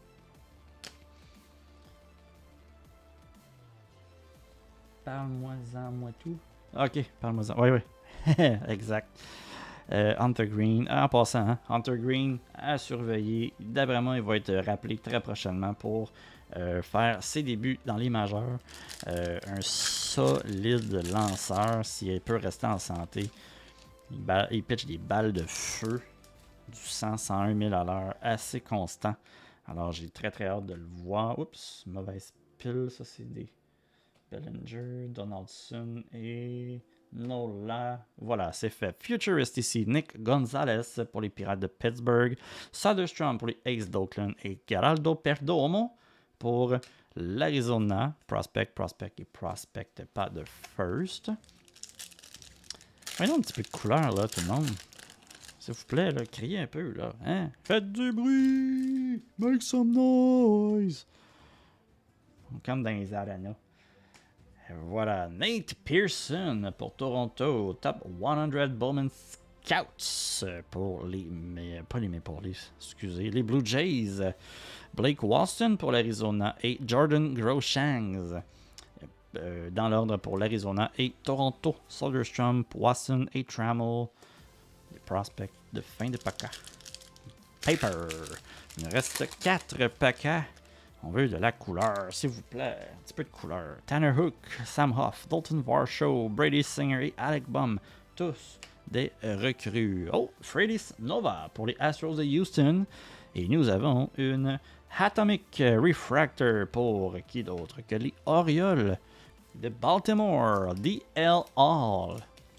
Parle-moi-en, moi tout. Ok, parle-moi-en. Oui, oui. Exact. Hunter Green. En passant, hein, Hunter Green à surveiller. D'après moi, il va être rappelé très prochainement pour faire ses débuts dans les majeurs. Un solide lanceur, s'il peut rester en santé. Il pitch des balles de feu du 101 000 à l'heure, assez constant. Alors, j'ai très très hâte de le voir. Oups, mauvaise pile, ça c'est des Bellinger, Donaldson et Nola. Voilà, c'est fait. Futurist ici, Nick Gonzalez pour les Pirates de Pittsburgh, Soderstrom pour les Aces d'Oakland et Geraldo Perdomo pour l'Arizona. Prospect et Prospect, pas de first. Voyons un petit peu de couleur, là, tout le monde. S'il vous plaît, là, criez un peu, là. Hein? Faites du bruit! Make some noise! Comme dans les arenas. Voilà, Nate Pearson pour Toronto, top 100 Bowman Scouts pour les, pas les Maple Leafs, excusez, les Blue Jays. Blake Waston pour l'Arizona et Jordan Groshans dans l'ordre pour l'Arizona et Toronto. Soderstrom, Waston et Trammell, les prospects de fin de Paca. Paper, il me reste 4 Paca. On veut de la couleur, s'il vous plaît. Un petit peu de couleur. Tanner Hook, Sam Huff, Dalton Varsho, Brady Singer et Alec Bum. Tous des recrues. Oh, Freddie Nova pour les Astros de Houston. Et nous avons une Atomic Refractor pour qui d'autre que les Orioles de Baltimore, DL Hall.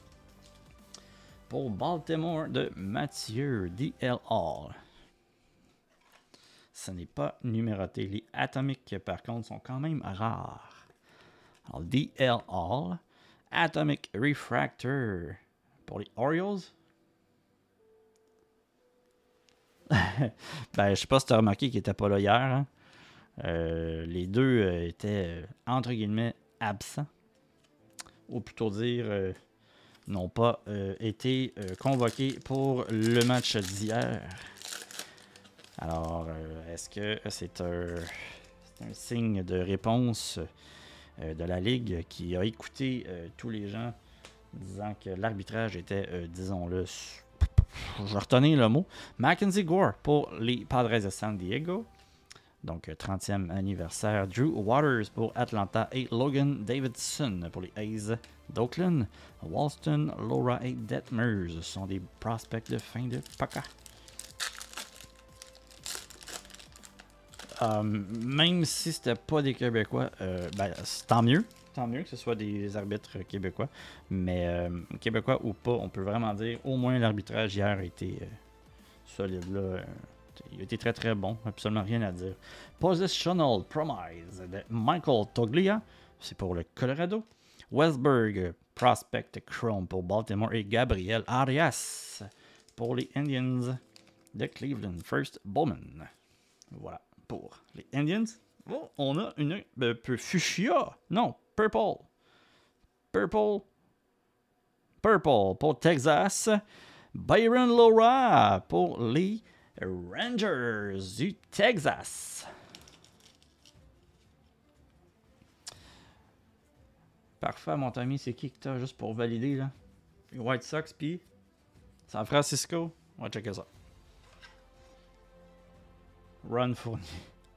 Pour Baltimore de Mathieu, DL Hall. Ce n'est pas numéroté. Les Atomic, par contre, sont quand même rares. Alors, DL Hall, Atomic Refractor pour les Orioles. Ben, je sais pas si tu as remarqué qu'il n'était pas là hier. Hein? Les deux étaient, entre guillemets, absents. Ou plutôt dire, n'ont pas été convoqués pour le match d'hier. Alors, est-ce que c'est un signe de réponse de la Ligue qui a écouté tous les gens disant que l'arbitrage était, disons-le, je retenais le mot, Mackenzie Gore pour les Padres de San Diego. Donc, 30e anniversaire. Drew Waters pour Atlanta et Logan Davidson pour les A's d'Oakland. Walston, Laura et Detmers sont des prospects de fin de PACA. Même si c'était pas des Québécois, ben, tant mieux. Tant mieux que ce soit des arbitres québécois. Mais québécois ou pas, on peut vraiment dire au moins l'arbitrage hier a été solide. Là. Il a été très très bon. Absolument rien à dire. Positional Promise de Michael Toglia. C'est pour le Colorado. Westberg Prospect Chrome pour Baltimore. Et Gabriel Arias pour les Indians de Cleveland. First Bowman. Voilà. Pour les Indians. Oh, on a une peu fuchsia. Non, purple. Purple pour Texas. Byron Laura pour les Rangers du Texas. Parfait, mon ami, c'est qui que t'as juste pour valider là? White Sox puis San Francisco. On va checker ça. Ron Fournier.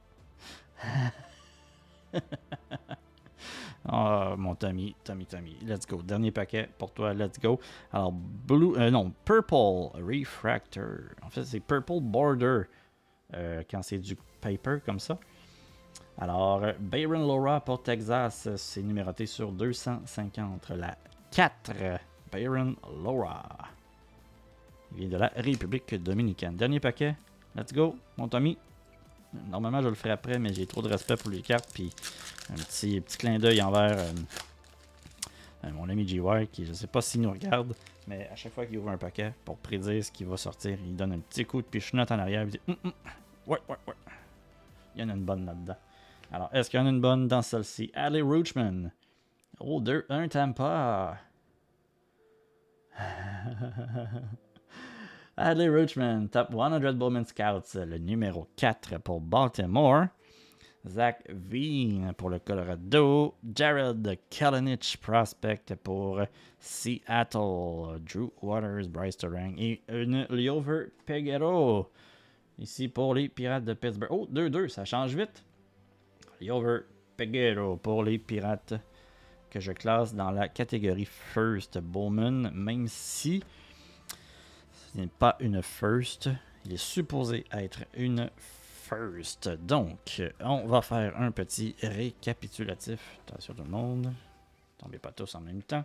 Oh, mon Tommy. Let's go. Dernier paquet pour toi. Let's go. Alors, Purple Refractor. En fait, c'est Purple Border quand c'est du paper comme ça. Alors, Byron Laura pour Texas. C'est numéroté sur 250. La 4. Byron Laura. Il vient de la République dominicaine. Dernier paquet. Let's go, mon Tommy. Normalement, je le ferai après, mais j'ai trop de respect pour les cartes. Puis un petit clin d'œil envers mon ami GY, qui je sais pas s'il nous regarde, mais à chaque fois qu'il ouvre un paquet pour prédire ce qui va sortir, il donne un petit coup de pichenote en arrière. Il dit ouais. Il y en a une bonne là-dedans. Alors, est-ce qu'il y en a une bonne dans celle-ci? Adley Rutschman. Oh, 2-1 Tampa. Adley Rutschman, top 100 Bowman Scouts, le numéro 4 pour Baltimore. Zach Veen pour le Colorado. Jared Kalanick, prospect pour Seattle. Drew Waters, Bryce Terang et une Liover Peguero. Ici pour les Pirates de Pittsburgh. Oh, 2-2, ça change vite. Liover Peguero pour les Pirates que je classe dans la catégorie First Bowman, même si ce n'est pas une first, il est supposé être une first. Donc, on va faire un petit récapitulatif. Attention tout le monde, tombez pas tous en même temps.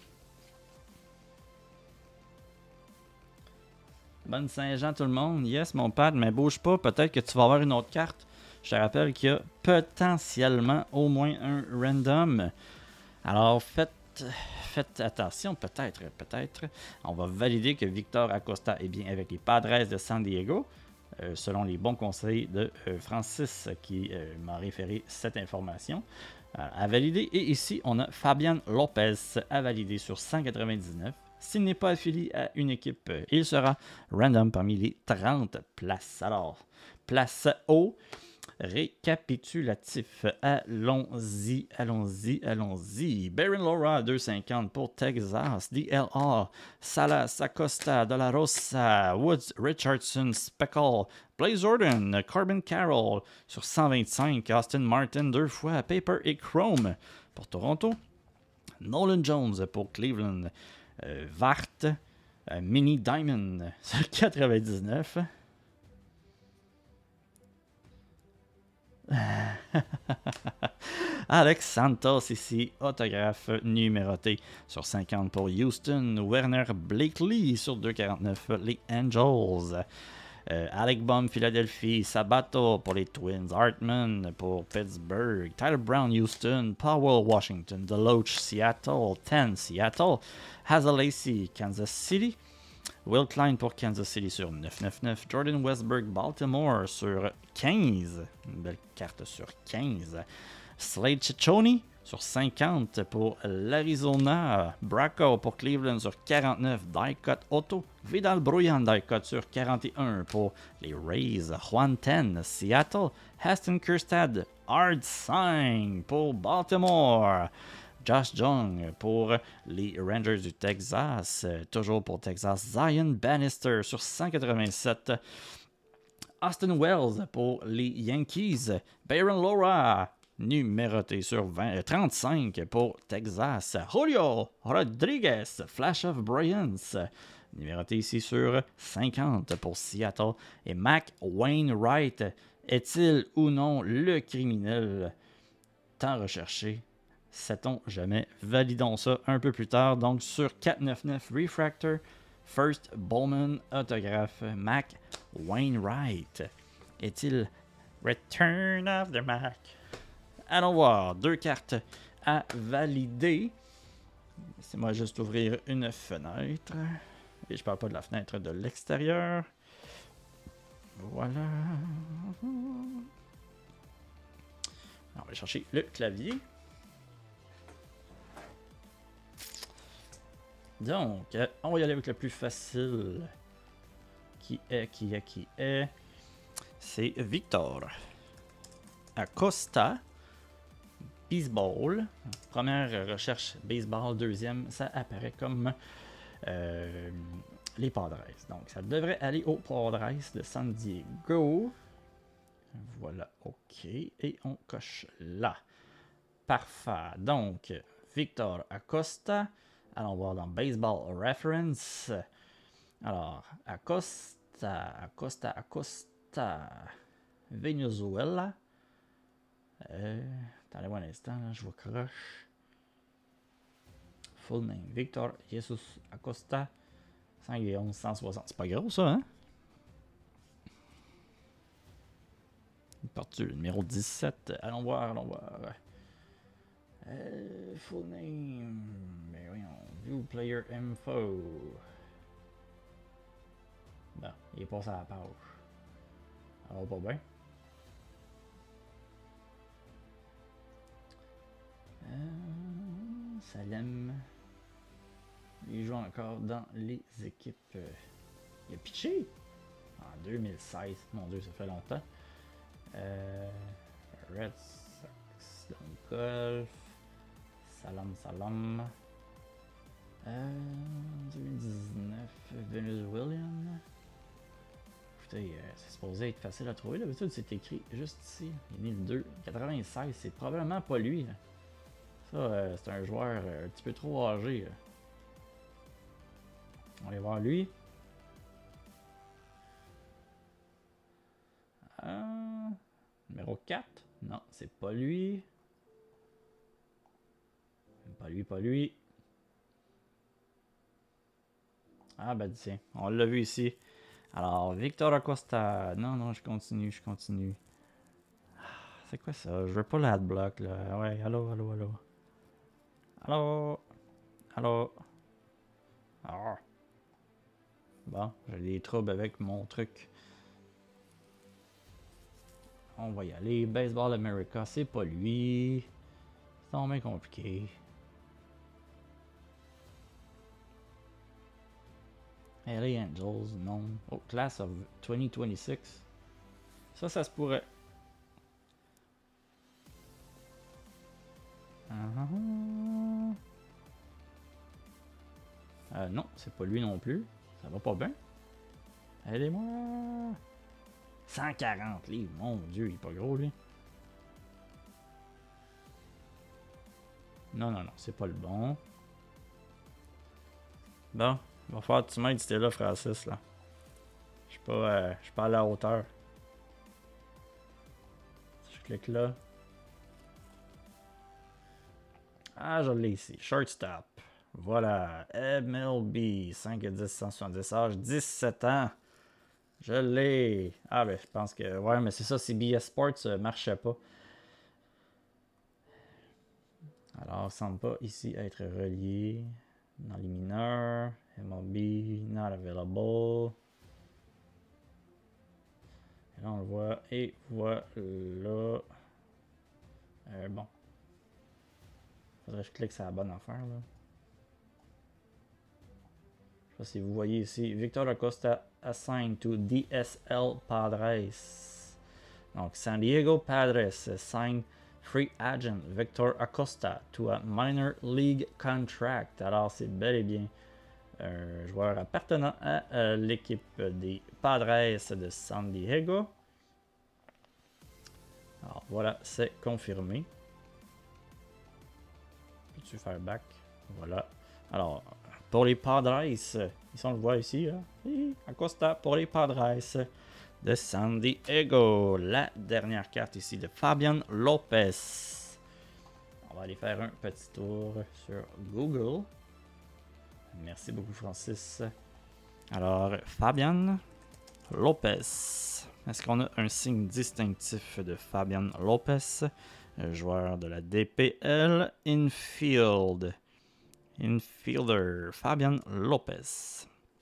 Bonne Saint-Jean tout le monde. Yes mon pad, mais bouge pas, peut-être que tu vas avoir une autre carte. Je te rappelle qu'il y a potentiellement au moins un random. Alors faites attention, peut-être. On va valider que Victor Acosta est bien avec les Padres de San Diego, selon les bons conseils de Francis qui m'a référé cette information. À valider. Et ici, on a Fabian Lopez à valider sur 199. S'il n'est pas affilié à une équipe, il sera random parmi les 30 places. Alors, place O. Récapitulatif. Allons-y. Byron Laura, 2,50 pour Texas. DLR. Salas, Acosta, De La Rosa, Woods, Richardson, Speckle, Blaze Jordan, Corbin Carroll sur 125. Austin Martin, 2 fois. Paper et Chrome pour Toronto. Nolan Jones pour Cleveland. Vart, Mini Diamond sur 99. Alex Santos ici, autographe numéroté sur 50 pour Houston. Werner Blakely sur 2,49 les Angels. Alec Baum, Philadelphie. Sabato pour les Twins. Hartman pour Pittsburgh. Tyler Brown, Houston. Powell, Washington. DeLoach, Seattle. 10, Seattle. Hazalacy, Kansas City. Will Klein pour Kansas City sur 9,99. Jordan Westberg, Baltimore sur 15. Une belle carte sur 15. Slade Ciccone sur 50 pour l'Arizona. Bracco pour Cleveland sur 49. Die-Cut Otto. Vidal Brujan Die-Cut sur 41 pour les Rays. Juan Ten, Seattle. Heston Kjerstad, Hard Sign pour Baltimore. Josh Jung pour les Rangers du Texas. Toujours pour Texas. Zion Bannister sur 187. Austin Wells pour les Yankees. Byron Laura, numéroté sur 35 pour Texas. Julio Rodriguez, Flash of Brilliance, numéroté ici sur 50 pour Seattle. Et Mac Wainwright, est-il ou non le criminel tant recherché? Sait-on jamais? Validons ça un peu plus tard. Donc sur 499 Refractor, First Bowman autographe Mac Wainwright. Est-il Return of the Mac? Allons voir. 2 cartes à valider. Laissez-moi juste ouvrir une fenêtre. Et je parle pas de la fenêtre de l'extérieur. Voilà. On va chercher le clavier. Donc, on va y aller avec le plus facile. Qui est? C'est Victor Acosta. Baseball. Première recherche baseball. Deuxième, ça apparaît comme les Padres. Donc, ça devrait aller aux Padres de San Diego. Voilà, OK. Et on coche là. Parfait. Donc, Victor Acosta. Allons voir dans Baseball Reference. Alors, Acosta. Venezuela. Attendez-moi un instant, là, je vous croche. Full name. Victor Jesus Acosta. 5'11", 160. C'est pas gros, ça, hein? Parti le numéro 17. Allons voir. Full name. Mais voyons. View player info. Bon, il est passé à la page. Ça va pas bien. Salem. Il joue encore dans les équipes. Il a pitché en 2016. Mon Dieu, ça fait longtemps. Red Sox dans le golf. Salam. 2019, Venezuelan. Écoutez, c'est supposé être facile à trouver. D'habitude, c'est écrit juste ici. Il est né le 2, 96. C'est probablement pas lui. Là. Ça, c'est un joueur un petit peu trop âgé. Là. On va aller voir lui. Numéro 4. Non, c'est pas lui. Pas lui. Ah ben tiens, on l'a vu ici. Alors, Victor Acosta. Non, je continue. C'est quoi ça? Je veux pas l'adblock là. Ouais, allô. Ah. Bon, j'ai des troubles avec mon truc. On va y aller. Baseball America, c'est pas lui. C'est vraiment compliqué. LA Angels, non. Oh, Class of 2026. Ça se pourrait. Non, c'est pas lui non plus. Ça va pas bien. Aidez-moi. 140 livres, mon Dieu, il est pas gros lui. Non, c'est pas le bon. Bon, il va falloir que tu m'aides si t'es là, Francis, là. Je suis pas à la hauteur. clique là. Ah, je l'ai ici. Shortstop. Voilà. MLB 5 à 10, 170 âge, 17 ans. Je l'ai. Ah, ben, je pense que. Ouais, mais c'est ça, CBS Sports marchait pas. Alors, il ne semble pas ici être relié. Dans les mineurs. MLB, not available. Et là, on le voit. Et voilà. Bon. Faudrait que je clique sur la bonne affaire, là. Je sais pas si vous voyez ici. Victor Acosta assigned to DSL Padres. Donc, San Diego Padres signed free agent Victor Acosta to a minor league contract. Alors, c'est bel et bien un joueur appartenant à l'équipe des Padres de San Diego. Alors, voilà, c'est confirmé. Peux-tu faire back? Voilà. Alors, pour les Padres, ici on le voit ici, hein? Acosta pour les Padres de San Diego. La dernière carte ici de Fabian Lopez. On va aller faire un petit tour sur Google. Merci beaucoup, Francis. Alors, Fabian Lopez. Est-ce qu'on a un signe distinctif de Fabian Lopez, joueur de la DPL Infield? Infielder, Fabian Lopez.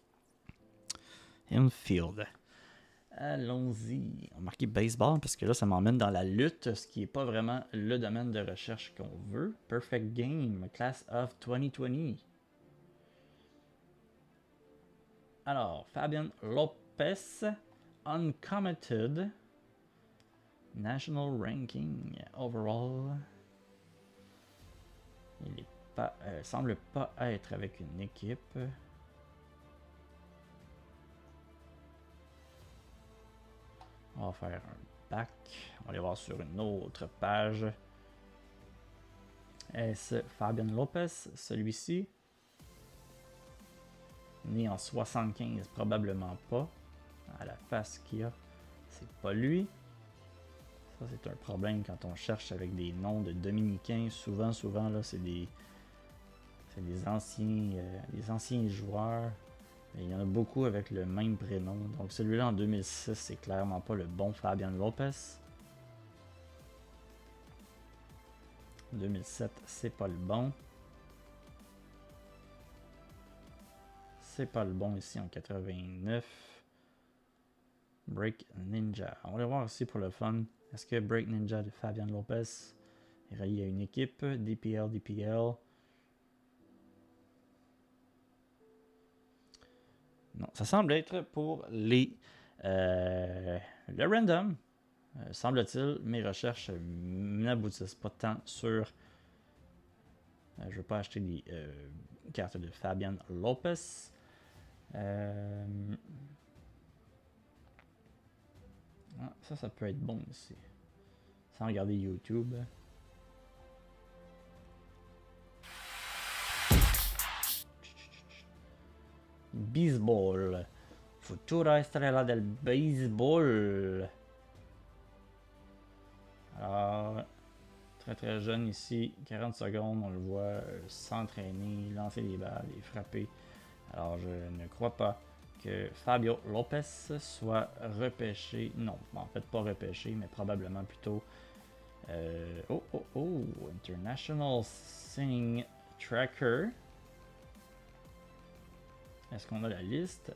Infield. Allons-y. On va marquer baseball parce que là, ça m'emmène dans la lutte, ce qui n'est pas vraiment le domaine de recherche qu'on veut. Perfect Game, Class of 2020. Alors, Fabian Lopez, uncommitted, national ranking, overall. Il est pas, semble pas être avec une équipe. On va faire un back. On va aller voir sur une autre page. Est-ce Fabian Lopez, celui-ci? Né en 75, probablement pas. À la face qu'il a, c'est pas lui. Ça, c'est un problème quand on cherche avec des noms de Dominicains. Souvent, là, c'est des anciens joueurs. Il y en a beaucoup avec le même prénom. Donc celui-là en 2006, c'est clairement pas le bon Fabian Lopez. 2007, c'est pas le bon. C'est pas le bon ici en 89. Break Ninja. On va voir aussi pour le fun. Est-ce que Break Ninja de Fabian Lopez est relié à une équipe? DPL. Non, ça semble être pour le random. Semble-t-il, mes recherches n'aboutissent pas tant sur. Je ne veux pas acheter des cartes de Fabian Lopez. Ça peut être bon aussi. Sans regarder YouTube. Baseball. Futura estrella del baseball. Alors, très jeune ici, 40 secondes, on le voit s'entraîner, lancer des balles et frapper. Alors, je ne crois pas que Fabio Lopez soit repêché. Non, en fait, pas repêché, mais probablement plutôt. International Sing Tracker. Est-ce qu'on a la liste?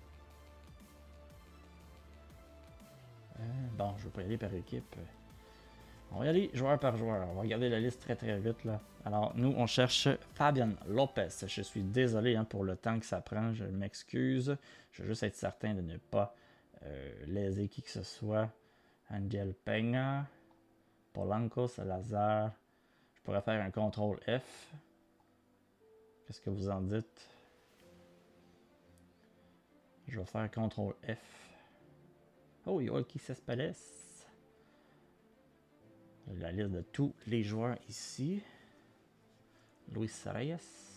Bon, je vais pas y aller par équipe. On va y aller joueur par joueur. On va regarder la liste très vite là. Alors, nous, on cherche Fabian Lopez. Je suis désolé pour le temps que ça prend. Je m'excuse. Je veux juste être certain de ne pas léser qui que ce soit. Angel Peña. Polanco, Salazar. Je pourrais faire un CTRL F. Qu'est-ce que vous en dites? Je vais faire CTRL F. Oh, Yoelqui Cespedes. La liste de tous les joueurs ici. Luis Reyes.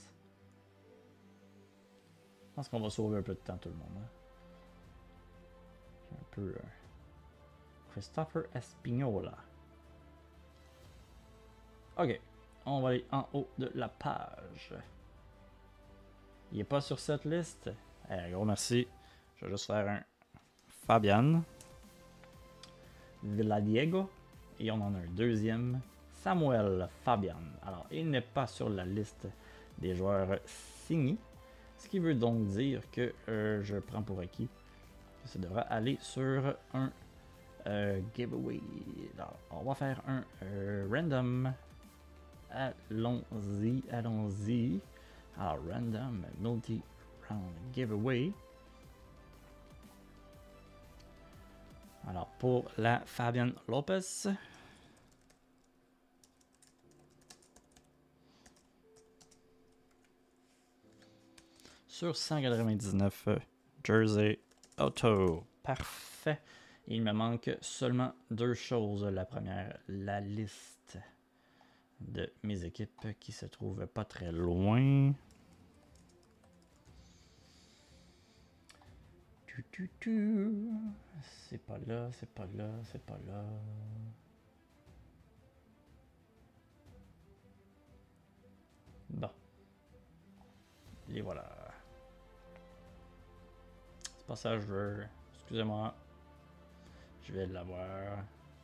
Je pense qu'on va sauver un peu de temps tout le monde. Hein. Un peu. Christopher Espinola. Ok, on va aller en haut de la page. Il n'est pas sur cette liste. Gros merci. Je vais juste faire un Fabian Villadiego. Et on en a un deuxième, Samuel Fabian. Alors, il n'est pas sur la liste des joueurs signés. Ce qui veut donc dire que je prends pour acquis que ça devra aller sur un giveaway. Alors, on va faire un random. Allons-y, allons-y. Alors, random multi-round giveaway. Alors, pour la Fabian Lopez. Sur 199 Jersey Auto. Parfait. Il me manque seulement deux choses. La première, la liste de mes équipes qui se trouve pas très loin. C'est pas là, c'est pas là, c'est pas là. Bon. Et voilà. C'est pas ça que je veux. Excusez-moi. Je vais l'avoir.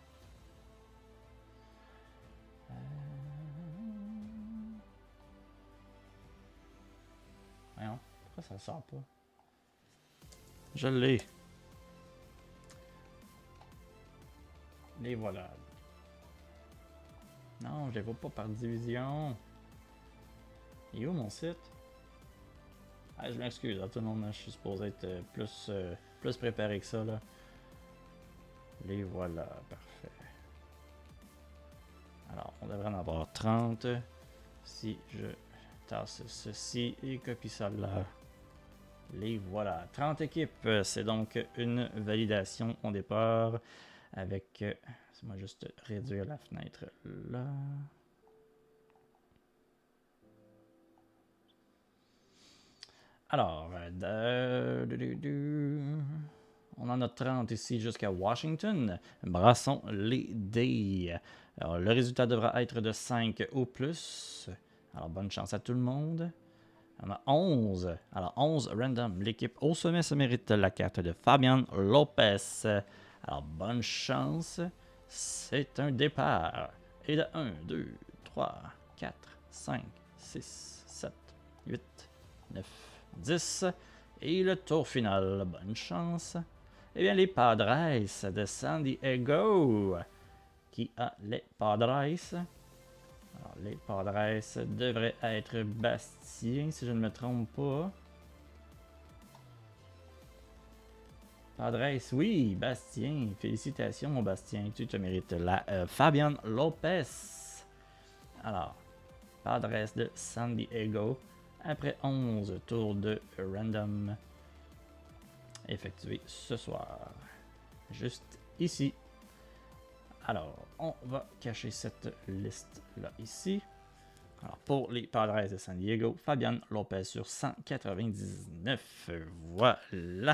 Voyons, pourquoi ça sort pas? Je l'ai. Les voilà. Non, je les vois pas par division. Il est où mon site? Ah, je m'excuse à tout le monde, je suis supposé être plus préparé que ça là. Les voilà, parfait. Alors, on devrait en avoir 30. Si je tasse ceci et copie ça là. Les voilà, 30 équipes. C'est donc une validation au départ avec... Laisse-moi juste réduire la fenêtre là. Alors, on en a 30 ici jusqu'à Washington. Brassons les dés. Alors, le résultat devra être de 5 ou plus. Alors, bonne chance à tout le monde. On a 11. Alors, 11 random. L'équipe au sommet se mérite la carte de Fabian Lopez. Alors, bonne chance. C'est un départ. Et de 1, 2, 3, 4, 5, 6, 7, 8, 9, 10. Et le tour final. Bonne chance. Eh bien, les Padres de San Diego. Qui a les Padres? Alors, les Padres devraient être Bastien, si je ne me trompe pas. Padres, oui, Bastien. Félicitations, mon Bastien. Tu te mérites la Fabian Lopez. Alors, Padres de San Diego. Après 11 tours de random effectués ce soir. Juste ici. Alors, on va cacher cette liste-là ici. Alors, pour les Padres de San Diego, Fabian Lopez sur 199. Voilà.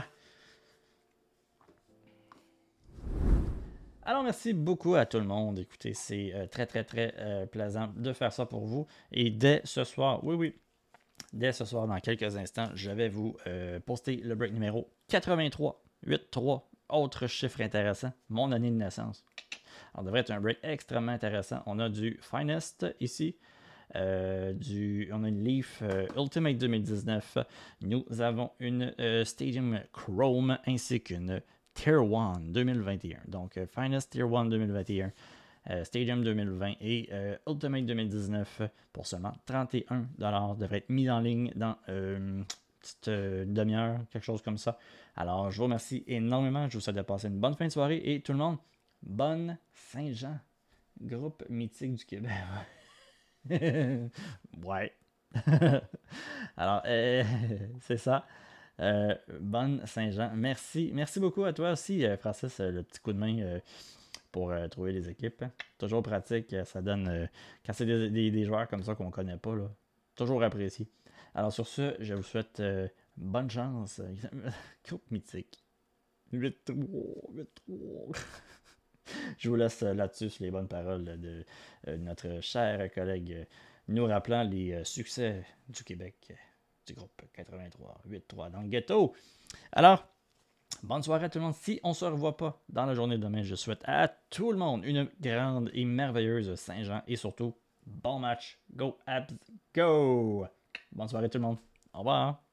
Alors, merci beaucoup à tout le monde. Écoutez, c'est très plaisant de faire ça pour vous. Et dès ce soir, oui, dès ce soir, dans quelques instants, je vais vous poster le break numéro 83, 8-3. Autre chiffre intéressant, mon année de naissance. Alors, devrait être un break extrêmement intéressant. On a du Finest ici. On a une Leaf Ultimate 2019. Nous avons une Stadium Chrome ainsi qu'une Tier 1 2021. Donc, Finest Tier 1 2021, Stadium 2020 et Ultimate 2019 pour seulement 31$. Devrait être mis en ligne dans une petite demi-heure, quelque chose comme ça. Alors, je vous remercie énormément. Je vous souhaite de passer une bonne fin de soirée et tout le monde, bonne Saint-Jean, groupe mythique du Québec. Ouais. Alors, c'est ça. Bonne Saint-Jean. Merci. Merci beaucoup à toi aussi, Francis, le petit coup de main pour trouver les équipes. Toujours pratique. Ça donne. Quand c'est des joueurs comme ça qu'on connaît pas, là, toujours apprécié. Alors, sur ce, je vous souhaite bonne chance. Groupe mythique. 8-3. 8-3. Je vous laisse là-dessus sur les bonnes paroles de notre cher collègue nous rappelant les succès du Québec du groupe 83-8-3 dans le ghetto. Alors, bonne soirée à tout le monde. Si on ne se revoit pas dans la journée de demain, je souhaite à tout le monde une grande et merveilleuse Saint-Jean et surtout, bon match. Go Abs, go! Bonne soirée tout le monde. Au revoir.